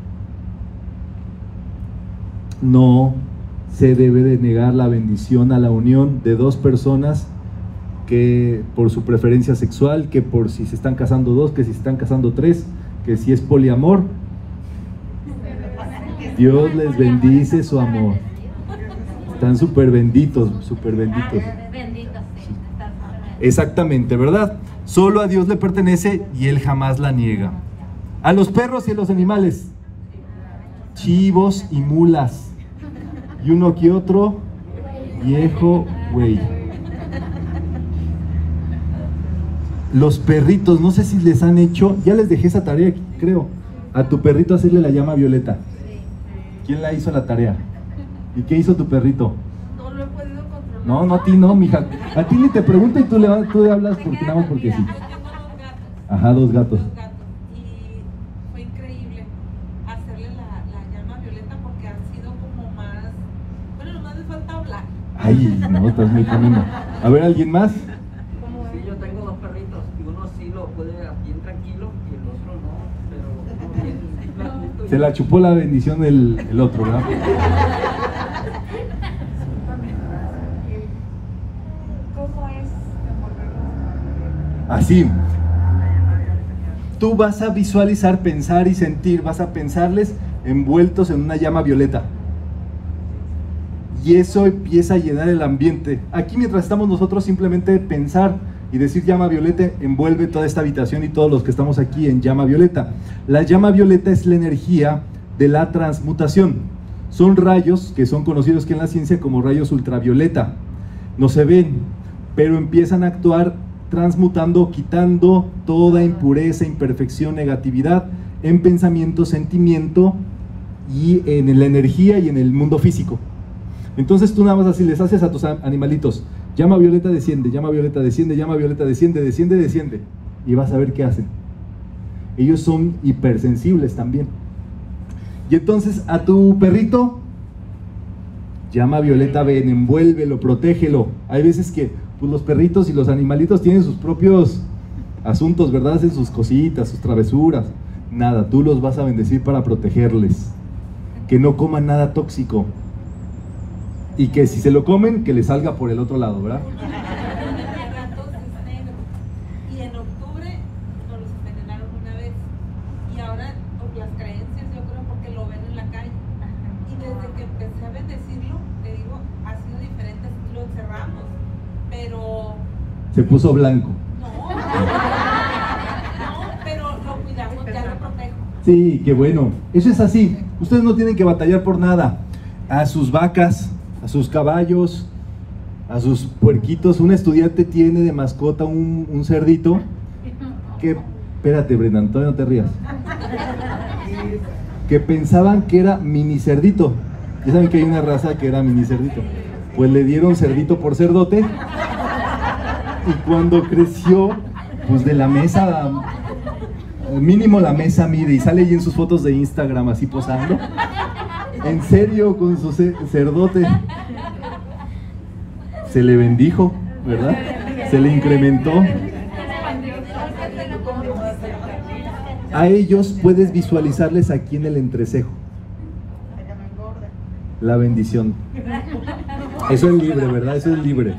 No se debe de negar la bendición a la unión de dos personas que por su preferencia sexual, que por si se están casando dos, que si se están casando tres, que si es poliamor. Dios les bendice su amor. Están súper benditos, súper benditos. Exactamente, ¿verdad? Solo a Dios le pertenece y Él jamás la niega. A los perros y a los animales, chivos y mulas, y uno que otro viejo güey. Los perritos, no sé si les han hecho, ya les dejé esa tarea, creo, a tu perrito hacerle la llama violeta. ¿Quién la hizo la tarea? ¿Y qué hizo tu perrito? No lo he podido controlar. No, a ti no, mija. A ti ni te pregunto y tú le hablas porque nada más porque sí. Yo tengo 2 gatos. Ajá, 2 gatos. 2 gatos. Y fue increíble hacerle la llama violeta porque han sido como más. Bueno, nomás les falta hablar. Ay, no, estás muy camino. A ver, ¿alguien más? Sí, yo tengo 2 perritos y uno sí lo puede bien tranquilo y el otro no, pero bien. Se la chupó la bendición el otro, ¿verdad? ¿Cómo es Así. Tú vas a visualizar, pensar y sentir, vas a pensarles envueltos en una llama violeta. Y eso empieza a llenar el ambiente. Aquí mientras estamos nosotros simplemente pensar y decir llama violeta envuelve toda esta habitación y todos los que estamos aquí en llama violeta. La llama violeta es la energía de la transmutación. Son rayos que son conocidos que en la ciencia como rayos ultravioleta. No se ven, pero empiezan a actuar transmutando, quitando toda impureza, imperfección, negatividad en pensamiento, sentimiento y en la energía y en el mundo físico. Entonces tú nada más así les haces a tus animalitos, llama violeta desciende, llama violeta desciende, llama violeta desciende, desciende, desciende, y vas a ver qué hacen. Ellos son hipersensibles también. Y entonces a tu perrito, llama violeta ven, envuélvelo, protégelo. Hay veces que pues, los perritos y los animalitos tienen sus propios asuntos, ¿verdad? Hacen sus cositas, sus travesuras. Nada, tú los vas a bendecir para protegerles. Que no coman nada tóxico. Y que si se lo comen, que le salga por el otro lado, ¿verdad? Mi gato es negro. Y en octubre nos los envenenaron una vez. Y ahora, por las creencias, yo creo porque lo ven en la calle. Y desde que empecé a bendecirlo, te digo, ha sido diferente. Lo encerramos. Pero. Se puso blanco. No, pero lo cuidamos, ya lo protejo. Sí, qué bueno. Eso es así. Ustedes no tienen que batallar por nada. A sus vacas, a sus caballos, a sus puerquitos. Un estudiante tiene de mascota un cerdito que, espérate Brenda, Antonio, no te rías, que pensaban que era mini cerdito. Ya saben que hay una raza que era mini cerdito. Pues le dieron cerdito por cerdote y cuando creció, pues de la mesa mínimo la mesa mide y sale ahí en sus fotos de Instagram así posando. En serio, con su sacerdote. Se le bendijo, ¿verdad? Se le incrementó. A ellos puedes visualizarles aquí en el entrecejo la bendición. Eso es libre, ¿verdad? Eso es libre.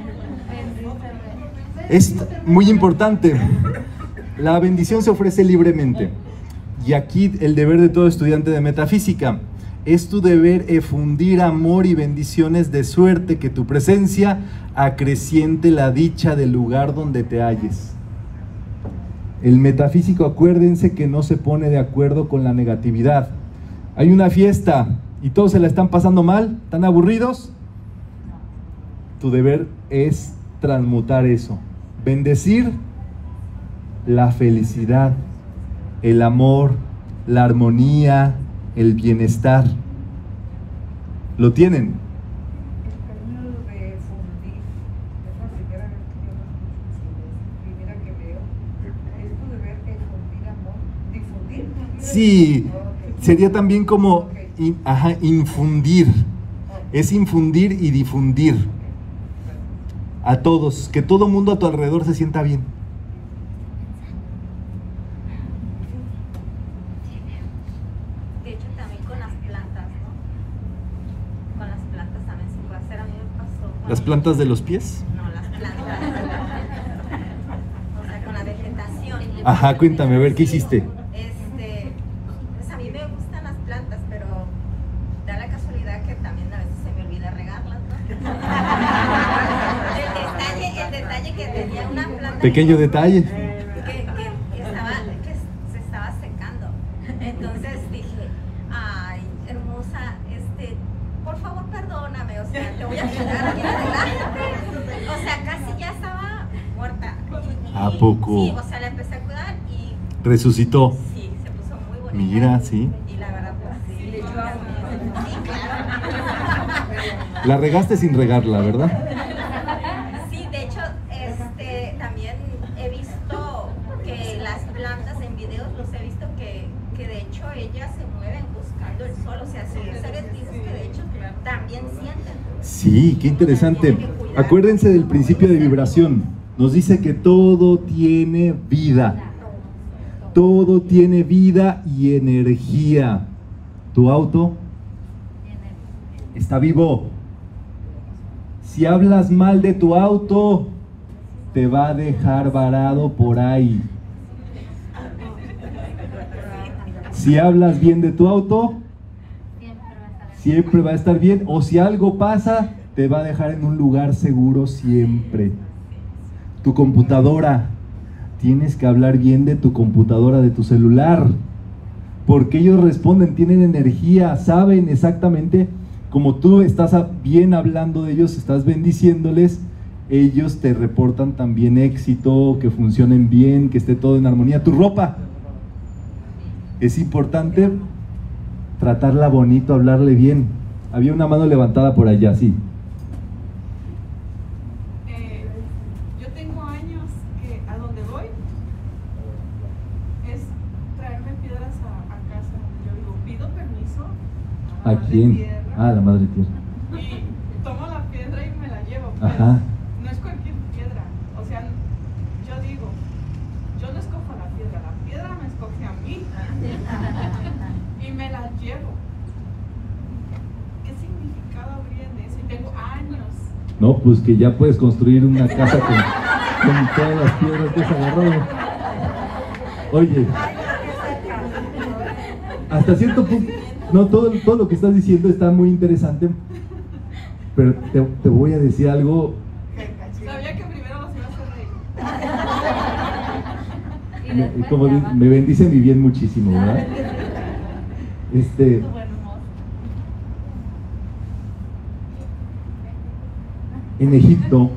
Es muy importante. La bendición se ofrece libremente. Y aquí el deber de todo estudiante de metafísica es tu deber efundir amor y bendiciones de suerte que tu presencia acreciente la dicha del lugar donde te halles. El metafísico, acuérdense que no se pone de acuerdo con la negatividad. Hay una fiesta y todos se la están pasando mal, ¿están aburridos? Tu deber es transmutar eso, bendecir la felicidad, el amor, la armonía, el bienestar. ¿Lo tienen? El camino de fundir, es la primera vez que yo lo escucho, primera que veo. Es tu deber fundir amor, difundir. Sí, Ok. sería también como Ok. infundir. Es infundir y difundir a todos, que todo mundo a tu alrededor se sienta bien. De hecho, también con las plantas, ¿no? Con las plantas también se puede hacer. A mí me pasó. ¿Las plantas de los pies? No, las plantas. O sea, con la vegetación. Ajá, cuéntame, a ver, ¿qué hiciste? Pues a mí me gustan las plantas, pero da la casualidad que también a veces se me olvida regarlas, ¿no? El detalle que tenía una planta. Pequeño detalle. Que se estaba secando. Entonces dije, ay, hermosa, por favor perdóname, o sea, te voy a ayudar aquí, relájate. O sea, casi ya estaba muerta. ¿A poco? Sí, o sea, la empecé a cuidar y Resucitó. sí, se puso muy bonita. Mira, sí. Y la verdad, pues sí, le echó agua. Sí, claro. La regaste sin regarla, ¿verdad? Sí, de hecho, también he visto que las plantas en videos, los he visto que de hecho ellas se mueven buscando el sol, o sea, son seres vivos que de hecho también sienten. Sí, qué interesante. Acuérdense del principio de vibración. Nos dice que todo tiene vida. Todo tiene vida y energía. Tu auto está vivo. Si hablas mal de tu auto, te va a dejar varado por ahí. Si hablas bien de tu auto, siempre va a estar bien. O si algo pasa, te va a dejar en un lugar seguro siempre. Tu computadora, tienes que hablar bien de tu computadora, de tu celular, porque ellos responden, tienen energía, saben exactamente. Como tú estás bien hablando de ellos, estás bendiciéndoles, ellos te reportan también éxito, que funcionen bien, que esté todo en armonía. Tu ropa, es importante tratarla bonito, hablarle bien. Había una mano levantada por allá, sí. Yo tengo años que a donde voy es traerme piedras a casa donde yo vivo. Pido permiso a ¿A la madre quién? tierra Ah, la madre tierra. y tomo la piedra y me la llevo. Ajá. Pero no es cualquier piedra. O sea, yo digo, yo no escojo la piedra me escoge a mí. Y me la llevo. ¿Qué significado habría en eso? Y tengo años. No, pues que ya puedes construir una casa con todas las piedras que has agarrado. Oye, hasta cierto punto, no, todo lo que estás diciendo está muy interesante, pero te voy a decir algo. Sabía que primero los iba a hacer reír. Como me bendicen mi bien muchísimo, ¿verdad? En Egipto,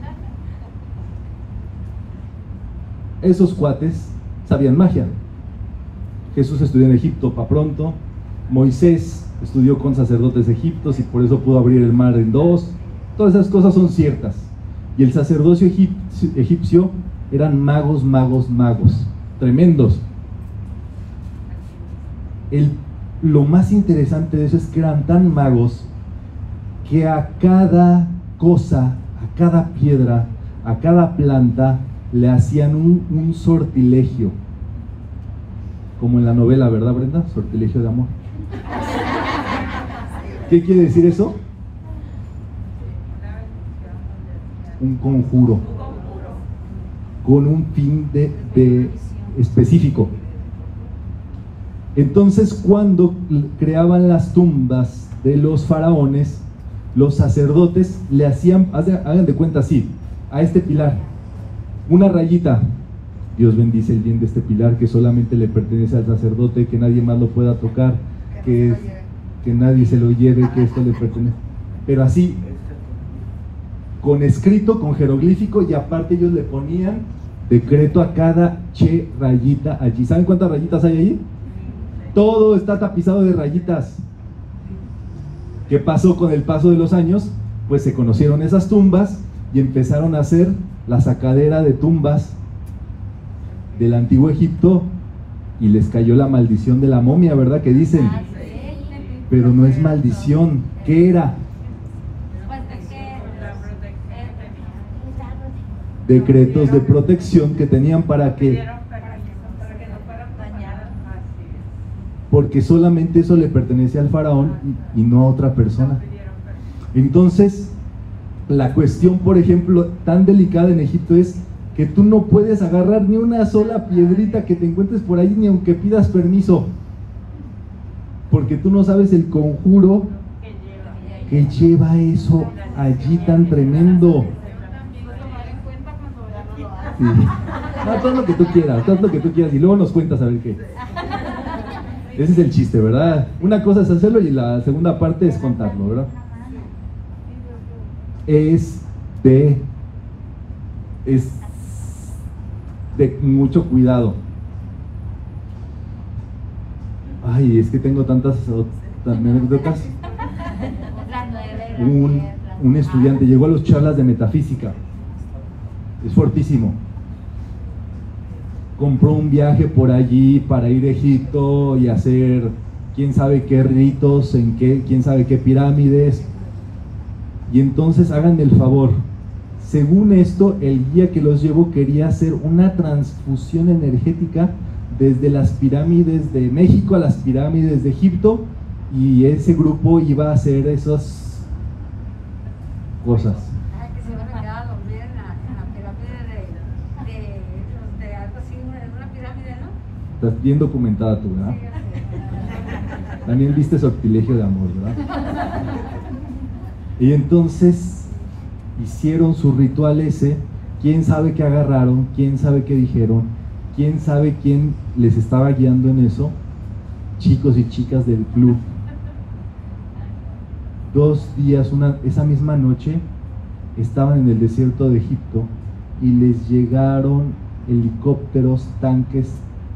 esos cuates sabían magia. Jesús estudió en Egipto para pronto. Moisés estudió con sacerdotes egipcios y por eso pudo abrir el mar en dos. Todas esas cosas son ciertas. Y el sacerdocio egipcio eran magos, tremendos. lo más interesante de eso es que eran tan magos que a cada cosa, a cada piedra, a cada planta le hacían un sortilegio, como en la novela, ¿verdad, Brenda? Sortilegio de amor. ¿Qué quiere decir eso? Un conjuro con un fin de específico. Entonces, cuando creaban las tumbas de los faraones, los sacerdotes le hacían, hagan de cuenta así, a este pilar, una rayita. Dios bendice el bien de este pilar, que solamente le pertenece al sacerdote, que nadie más lo pueda tocar, que nadie se lo lleve, que esto le pertenece. Pero así, con escrito, con jeroglífico, y aparte ellos le ponían decreto a cada rayita allí. ¿Saben cuántas rayitas hay allí? Todo está tapizado de rayitas. ¿Qué pasó con el paso de los años? Pues se conocieron esas tumbas y empezaron a hacer la sacadera de tumbas del antiguo Egipto, y les cayó la maldición de la momia, ¿verdad? Que dicen, pero no es maldición. ¿Qué era? Decretos de protección que tenían para que, porque solamente eso le pertenece al faraón y no a otra persona. Entonces, la cuestión, por ejemplo, tan delicada en Egipto es que tú no puedes agarrar ni una sola piedrita que te encuentres por ahí, ni aunque pidas permiso, porque tú no sabes el conjuro que lleva eso allí tan tremendo. Sí. No, todo lo que tú quieras, todo lo que tú quieras, y luego nos cuentas a ver qué. Ese es el chiste, ¿verdad? Una cosa es hacerlo y la segunda parte es contarlo, ¿verdad? Es de mucho cuidado. Ay, es que tengo tantas anécdotas. Un estudiante llegó a las charlas de metafísica, es fortísimo, compró un viaje por allí para ir a Egipto y hacer quién sabe qué ritos, quién sabe qué pirámides. Y entonces háganme el favor, según esto, el guía que los llevó quería hacer una transfusión energética desde las pirámides de México a las pirámides de Egipto, y ese grupo iba a hacer esas cosas. Que se iban a quedar a dormir en la pirámide de algo así, en una pirámide, ¿no? Estás bien documentada tú, ¿verdad? Sí, También viste Sortilegio de Amor, ¿verdad? Y entonces hicieron su ritual ese, quién sabe qué agarraron, quién sabe qué dijeron, quién sabe quién les estaba guiando en eso, chicos y chicas del club. 2 días, esa misma noche, estaban en el desierto de Egipto y les llegaron helicópteros, tanques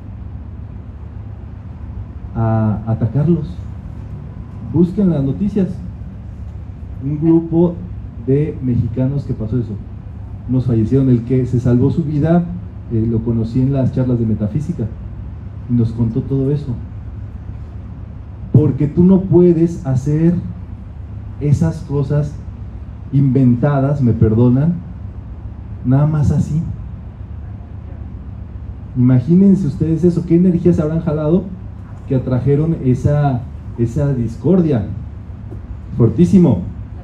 a atacarlos. Busquen las noticias. Un grupo de mexicanos que pasó eso. Unos fallecieron, el que se salvó su vida, lo conocí en las charlas de metafísica y nos contó todo eso. Porque tú no puedes hacer esas cosas inventadas, me perdonan, nada más así. Imagínense ustedes eso, qué energía se habrán jalado que atrajeron esa discordia. Fortísimo.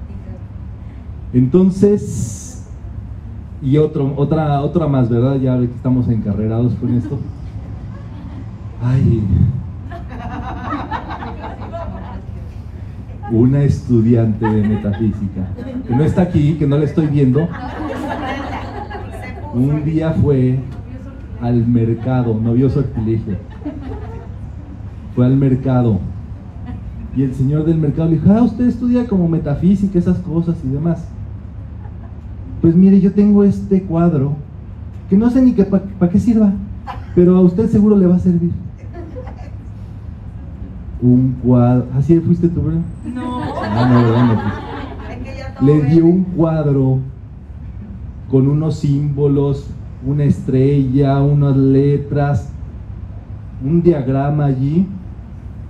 Entonces, y otra más, ¿verdad? Ya que estamos encarrerados con esto. Ay, una estudiante de metafísica que no está aquí, que no la estoy viendo, un día fue al mercado, no vio sortilegio, fue al mercado, y el señor del mercado le dijo: usted estudia como metafísica, esas cosas y demás. Pues mire, yo tengo este cuadro que no sé ni para qué sirva, pero a usted seguro le va a servir. Un cuadro. ¿Así fuiste tú, Brenda? No. No, ¿verdad? No, pues. Le dio un cuadro con unos símbolos, una estrella, unas letras, un diagrama allí,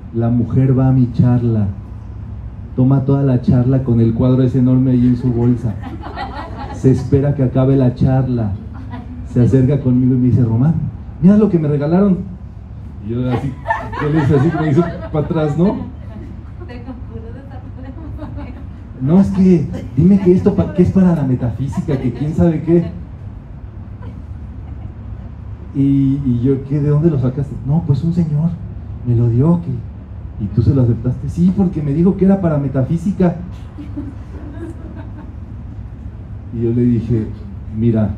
La mujer va a mi charla, toma toda la charla con el cuadro ese enorme ahí en su bolsa, se espera que acabe la charla, se acerca conmigo y me dice, Román, mira lo que me regalaron. Y yo así, él es así, me hizo para atrás, ¿no? No, es que, dime que esto, ¿qué es para la metafísica? Que quién sabe qué. Y yo, ¿qué? ¿De dónde lo sacaste? No, pues un señor me lo dio, ¿y tú se lo aceptaste? Sí, porque me dijo que era para metafísica. Y yo le dije, mira,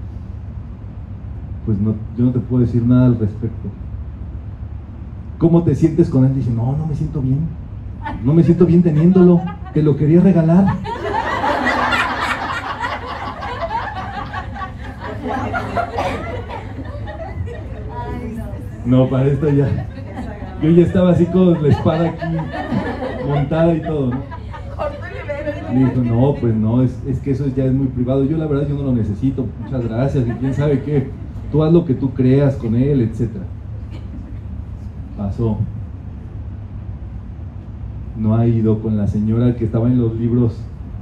pues no, yo no te puedo decir nada al respecto. ¿Cómo te sientes con él? Dice, no, no me siento bien. No me siento bien teniéndolo. Te lo quería regalar. No, para esto ya. Yo ya estaba así con la espada aquí montada y todo, ¿no? Me dijo, no, pues no, es que eso ya es muy privado. Yo la verdad yo no lo necesito, muchas gracias. Y quién sabe qué, tú haz lo que tú creas con él, etcétera. Pasó. No ha ido con la señora que estaba en los libros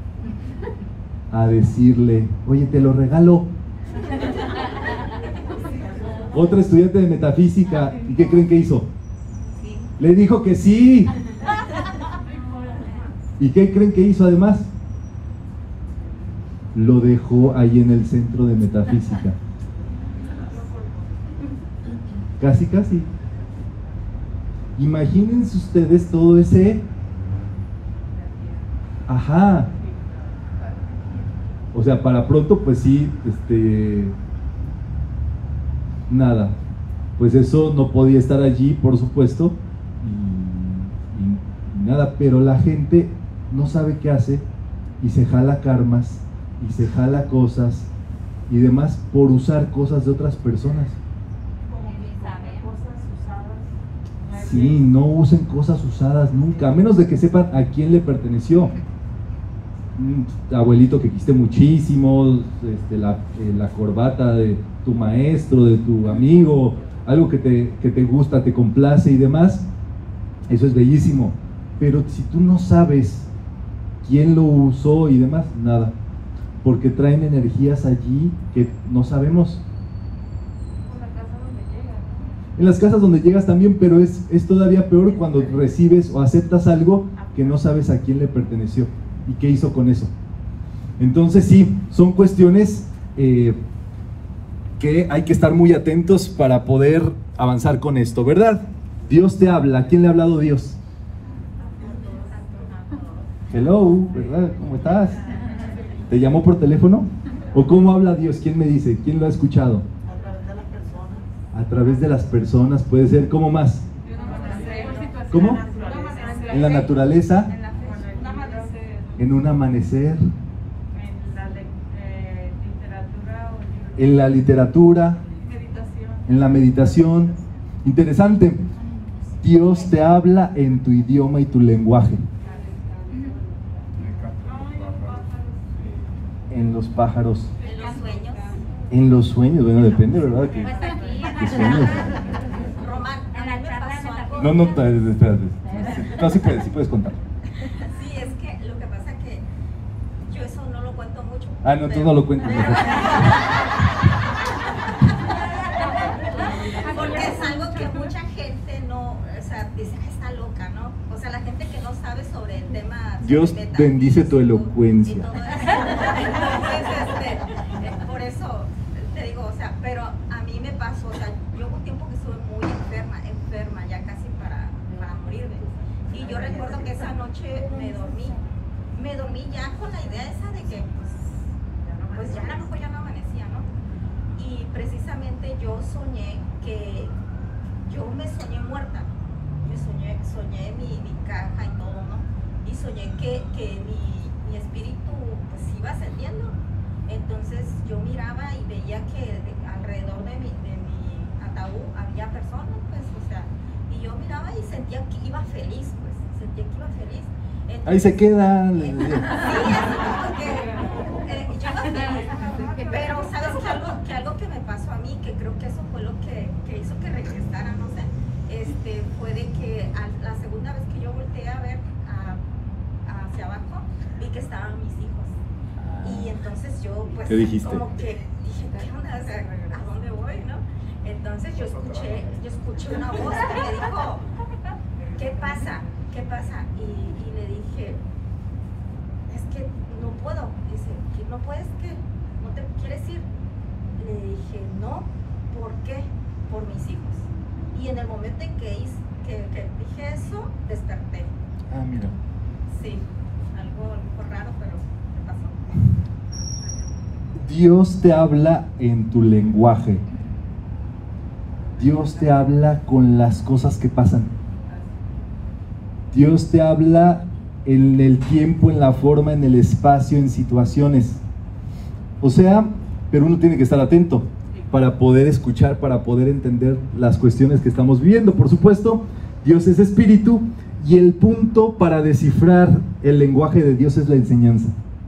a decirle, oye, te lo regalo. Otra estudiante de metafísica, ¿y qué creen que hizo? Le dijo que sí. ¿Y qué creen que hizo además? Lo dejó ahí en el centro de metafísica. Casi, casi. Imagínense ustedes todo ese... Ajá. O sea, para pronto, pues sí, nada. Pues eso no podía estar allí, por supuesto. Y nada, pero la gente no sabe qué hace y se jala karmas y se jala cosas y demás por usar cosas de otras personas. Sí, no usen cosas usadas nunca, a menos de que sepan a quién le perteneció. Abuelito que quiste muchísimo, la corbata de tu maestro, de tu amigo, algo que te gusta, te complace y demás, eso es bellísimo. Pero si tú no sabes quién lo usó y demás, nada, porque traen energías allí que no sabemos. En las casas donde llegas también, pero es todavía peor cuando recibes o aceptas algo que no sabes a quién le perteneció y qué hizo con eso. Entonces sí, son cuestiones que hay que estar muy atentos para poder avanzar con esto, ¿verdad? Dios te habla. ¿A quién le ha hablado Dios? Hello, ¿verdad? ¿Cómo estás? ¿Te llamó por teléfono? ¿O cómo habla Dios? ¿Quién me dice? ¿Quién lo ha escuchado? A través de las personas, puede ser, ¿cómo más? ¿Cómo? En la naturaleza, en un amanecer, en la literatura, en la meditación. Interesante. Dios te habla en tu idioma y tu lenguaje. En los pájaros. En los sueños. En los sueños, bueno, depende, ¿verdad? ¿Qué sueños? Román, a mí me pasó algo. No, espérate. No, sí puedes contar. Sí, es que lo que pasa que yo eso no lo cuento mucho. Ah, no, tú no lo cuentes mejor. Porque es algo que mucha gente no, o sea, dice, está loca, ¿no? O sea, la gente que no sabe sobre el tema. Dios bendice tu elocuencia. Y todo eso. Entonces, por eso te digo, o sea, pero a mí me pasó, o sea, yo hubo un tiempo que estuve muy enferma, ya casi para morirme. Y yo recuerdo que esa noche me dormí ya con la idea esa de que, pues ya a lo mejor ya no amanecía, ¿no? Y precisamente yo soñé que, yo me soñé muerta, soñé mi caja y todo, ¿no? Y soñé que mi espíritu pues iba ascendiendo. Entonces yo miraba y veía que alrededor de mi ataúd había personas, pues, o sea, y yo miraba y sentía que iba feliz, pues, sentía que iba feliz. Entonces, Ahí se queda. sí, así como que yo iba feliz. Pero sabes que algo que me pasó a mí, que creo que eso fue lo que hizo que regresara, no sé, fue de que a la segunda Entonces yo pues ¿Qué dijiste? como que dije, ¿qué onda? O sea, ¿a dónde voy, no? Entonces yo escuché una voz que me dijo, ¿qué pasa? ¿Qué pasa? Y le dije, es que no puedo. Dice, ¿que no puedes qué? ¿No te quieres ir? Le dije, no, ¿por qué? Por mis hijos. Y en el momento en que dije eso, desperté. Ah, mira. Sí, algo raro, pero me pasó. Dios te habla en tu lenguaje. Dios te habla con las cosas que pasan. Dios te habla en el tiempo, en la forma, en el espacio, en situaciones. O sea, pero uno tiene que estar atento para poder escuchar, para poder entender las cuestiones que estamos viviendo. Por supuesto, Dios es espíritu y el punto para descifrar el lenguaje de Dios es la enseñanza.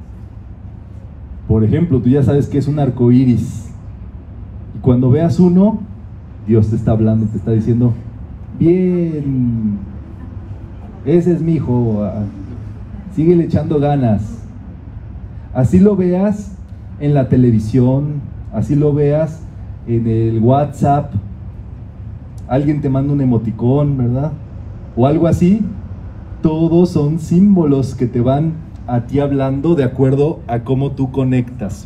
Por ejemplo, tú ya sabes que es un arco iris. Y cuando veas uno, Dios te está hablando, te está diciendo, bien, ese es mi hijo, síguele echando ganas. Así lo veas en la televisión, así lo veas en el WhatsApp, alguien te manda un emoticón, ¿verdad? O algo así, todos son símbolos que te van a ti hablando de acuerdo a cómo tú conectas.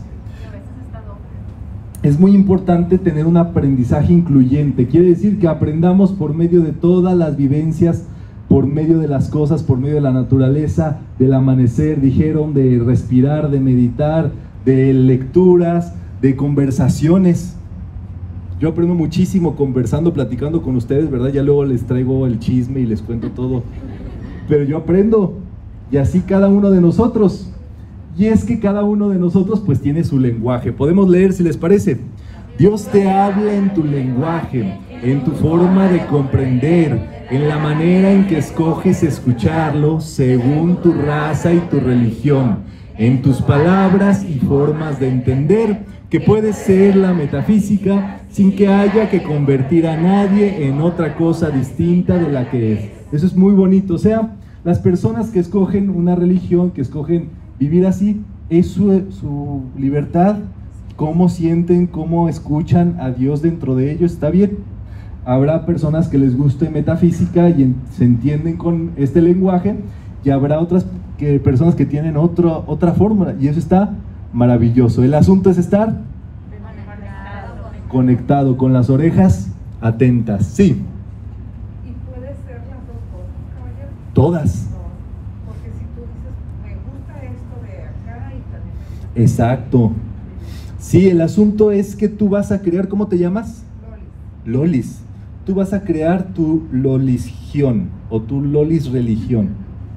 Es muy importante tener un aprendizaje incluyente, quiere decir que aprendamos por medio de todas las vivencias, por medio de las cosas, por medio de la naturaleza, del amanecer, dijeron, de respirar, de meditar, de lecturas, de conversaciones. Yo aprendo muchísimo conversando, platicando con ustedes, ¿verdad? Ya luego les traigo el chisme y les cuento todo, pero yo aprendo, y así cada uno de nosotros. Y es que cada uno de nosotros pues tiene su lenguaje. Podemos leer si les parece. Dios te habla en tu lenguaje, en tu forma de comprender, en la manera en que escoges escucharlo según tu raza y tu religión, en tus palabras y formas de entender, que puede ser la metafísica sin que haya que convertir a nadie en otra cosa distinta de la que es. Eso es muy bonito. O sea, las personas que escogen una religión, que escogen vivir así, es su libertad. Cómo sienten, cómo escuchan a Dios dentro de ellos, está bien. Habrá personas que les guste metafísica y se entienden con este lenguaje, y habrá otras personas que tienen otra fórmula, y eso está maravilloso. El asunto es estar conectado, con las orejas atentas. Sí. Y puede ser las dos cosas, caballero. Todas. Porque si tú dices, me gusta esto de acá y también me gusta. Exacto. Sí, el asunto es que tú vas a crear, ¿cómo te llamas? Lolis. Tú vas a crear tu loligión o tu lolis religión.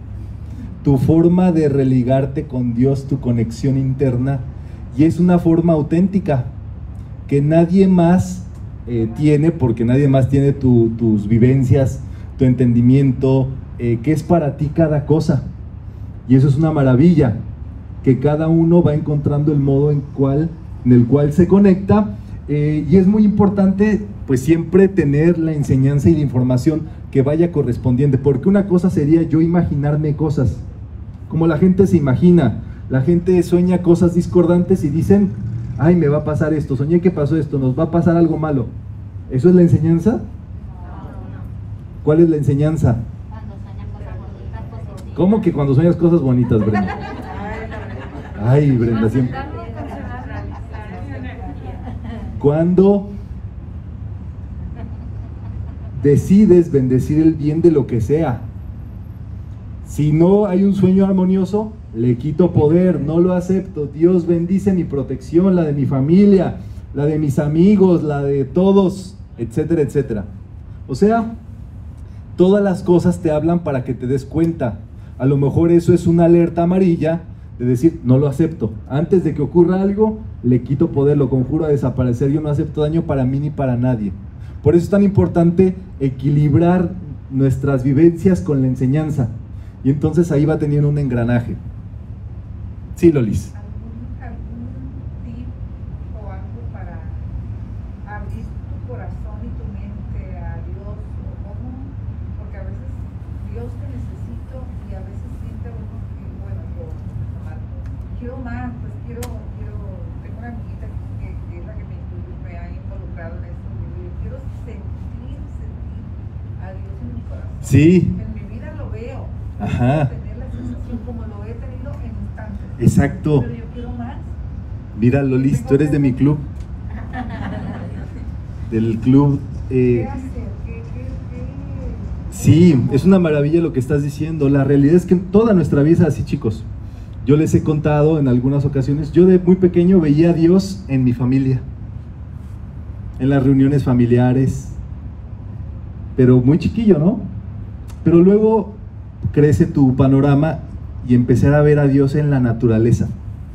Tu forma de religarte con Dios, tu conexión interna, y es una forma auténtica que nadie más tiene, porque nadie más tiene tus vivencias, tu entendimiento, que es para ti cada cosa. Y eso es una maravilla, que cada uno va encontrando el modo en el cual se conecta, y es muy importante pues siempre tener la enseñanza y la información que vaya correspondiente, porque una cosa sería yo imaginarme cosas, como la gente se imagina. La gente sueña cosas discordantes y dicen, ay, me va a pasar esto, soñé que pasó esto, nos va a pasar algo malo. ¿Eso es la enseñanza? ¿Cuál es la enseñanza? ¿Cómo que cuando sueñas cosas bonitas, Brenda? Ay, Brenda, siempre. Cuando decides bendecir el bien de lo que sea. Si no hay un sueño armonioso, le quito poder, no lo acepto. Dios bendice mi protección, la de mi familia, la de mis amigos, la de todos, etcétera, etcétera. O sea, todas las cosas te hablan para que te des cuenta. A lo mejor eso es una alerta amarilla de decir, no lo acepto. Antes de que ocurra algo, le quito poder, lo conjuro a desaparecer. Yo no acepto daño para mí ni para nadie. Por eso es tan importante equilibrar nuestras vivencias con la enseñanza. Y entonces ahí va teniendo un engranaje. Sí, Lolis. ¿Algún tip o algo para abrir tu corazón y tu mente a Dios? ¿O cómo? Porque a veces Dios te necesito y a veces siente uno que, bueno, yo quiero más, pues quiero Sí. En mi vida lo veo. Ajá. Tener la sensación como lo he tenido en instantes. Exacto. Pero yo quiero más. Mira, Lolis, tú eres de mi club. Del club. ¿Qué hacer? Sí, es una maravilla lo que estás diciendo. La realidad es que toda nuestra vida es así, chicos. Yo les he contado en algunas ocasiones, yo de muy pequeño veía a Dios en mi familia, en las reuniones familiares, pero muy chiquillo, ¿no? Pero luego crece tu panorama y empecé a ver a Dios en la naturaleza.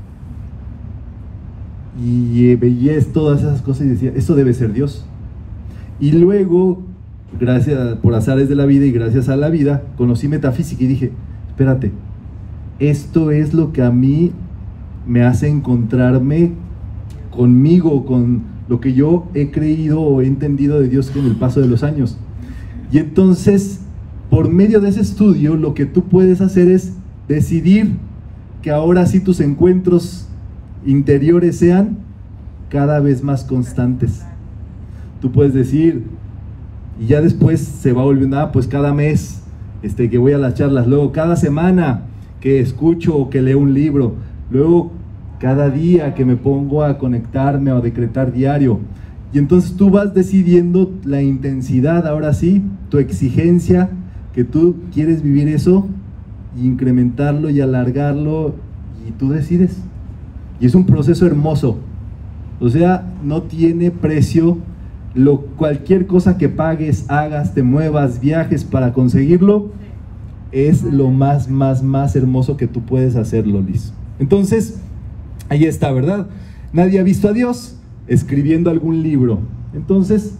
Y veía todas esas cosas y decía, esto debe ser Dios. Y luego, gracias por azares de la vida y gracias a la vida, conocí metafísica y dije, espérate, esto es lo que a mí me hace encontrarme conmigo, con lo que yo he creído o he entendido de Dios con el paso de los años. Y entonces, por medio de ese estudio, lo que tú puedes hacer es decidir que ahora sí tus encuentros interiores sean cada vez más constantes. Tú puedes decir, y ya después se va volviendo, pues cada mes que voy a las charlas, luego cada semana que escucho o que leo un libro, luego cada día que me pongo a conectarme o a decretar diario. Y entonces tú vas decidiendo la intensidad, ahora sí, tu exigencia, que tú quieres vivir eso, y incrementarlo y alargarlo, y tú decides. Y es un proceso hermoso, o sea, no tiene precio. Cualquier cosa que pagues, hagas, te muevas, viajes para conseguirlo, es lo más hermoso que tú puedes hacer, Lolis. Entonces, ahí está, ¿verdad? Nadie ha visto a Dios escribiendo algún libro. Entonces,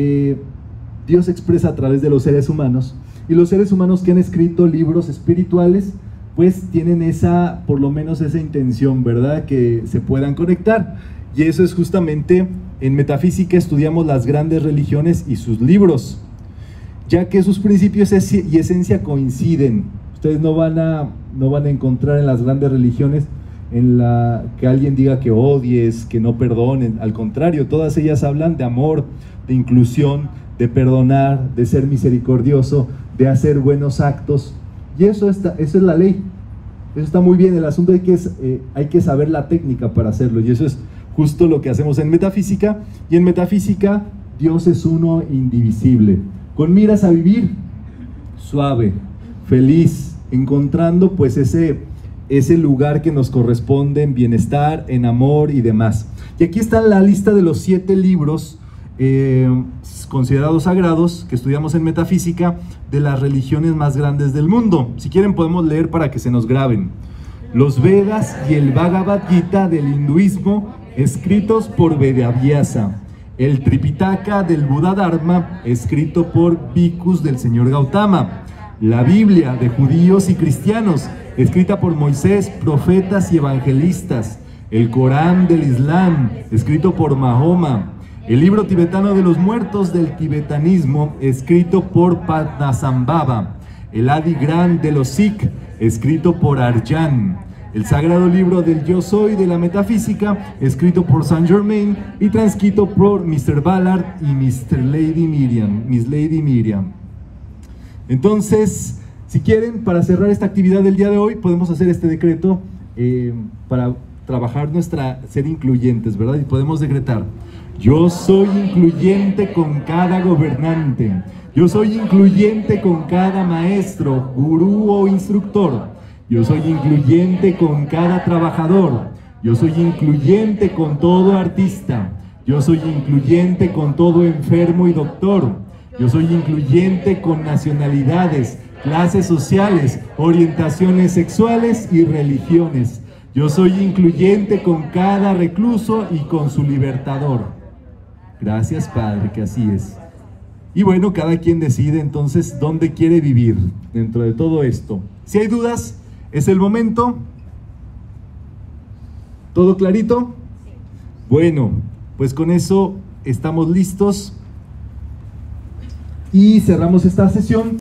Dios se expresa a través de los seres humanos, y los seres humanos que han escrito libros espirituales, pues tienen por lo menos esa intención, ¿verdad? Que se puedan conectar. Y eso es justamente, en metafísica estudiamos las grandes religiones y sus libros, ya que sus principios y esencia coinciden. Ustedes no van a encontrar en las grandes religiones que alguien diga que odies, que no perdonen. Al contrario, todas ellas hablan de amor, de inclusión, de perdonar, de ser misericordioso, de hacer buenos actos. Y eso es la ley. Eso está muy bien. El asunto hay que saber la técnica para hacerlo, y eso es justo lo que hacemos en metafísica. Y en metafísica, Dios es uno indivisible, con miras a vivir suave, feliz, encontrando pues ese lugar que nos corresponde en bienestar, en amor y demás. Y aquí está la lista de los 7 libros considerados sagrados que estudiamos en metafísica, de las religiones más grandes del mundo. Si quieren podemos leer para que se nos graben. Los Vedas y el Bhagavad Gita del hinduismo, escritos por Vedavyasa. El Tripitaka del Buda Dharma, escrito por bhikkhus del señor Gautama. La Biblia de judíos y cristianos, escrita por Moisés, profetas y evangelistas. El Corán del Islam, escrito por Mahoma. El libro tibetano de los muertos del tibetanismo, escrito por Padmasambhava. El Adi Granth de los Sikh, escrito por Arjan. El sagrado libro del Yo Soy de la metafísica, escrito por Saint Germain y transcrito por Mr. Ballard y Miss Lady Miriam. Entonces, si quieren, para cerrar esta actividad del día de hoy, podemos hacer este decreto para trabajar ser incluyentes, ¿verdad? Y podemos decretar: yo soy incluyente con cada gobernante, yo soy incluyente con cada maestro, gurú o instructor, yo soy incluyente con cada trabajador, yo soy incluyente con todo artista, yo soy incluyente con todo enfermo y doctor, yo soy incluyente con nacionalidades, clases sociales, orientaciones sexuales y religiones, yo soy incluyente con cada recluso y con su libertador. Gracias, Padre, que así es. Y bueno, cada quien decide entonces dónde quiere vivir dentro de todo esto. Si hay dudas, es el momento. ¿Todo clarito? Bueno, pues con eso estamos listos y cerramos esta sesión.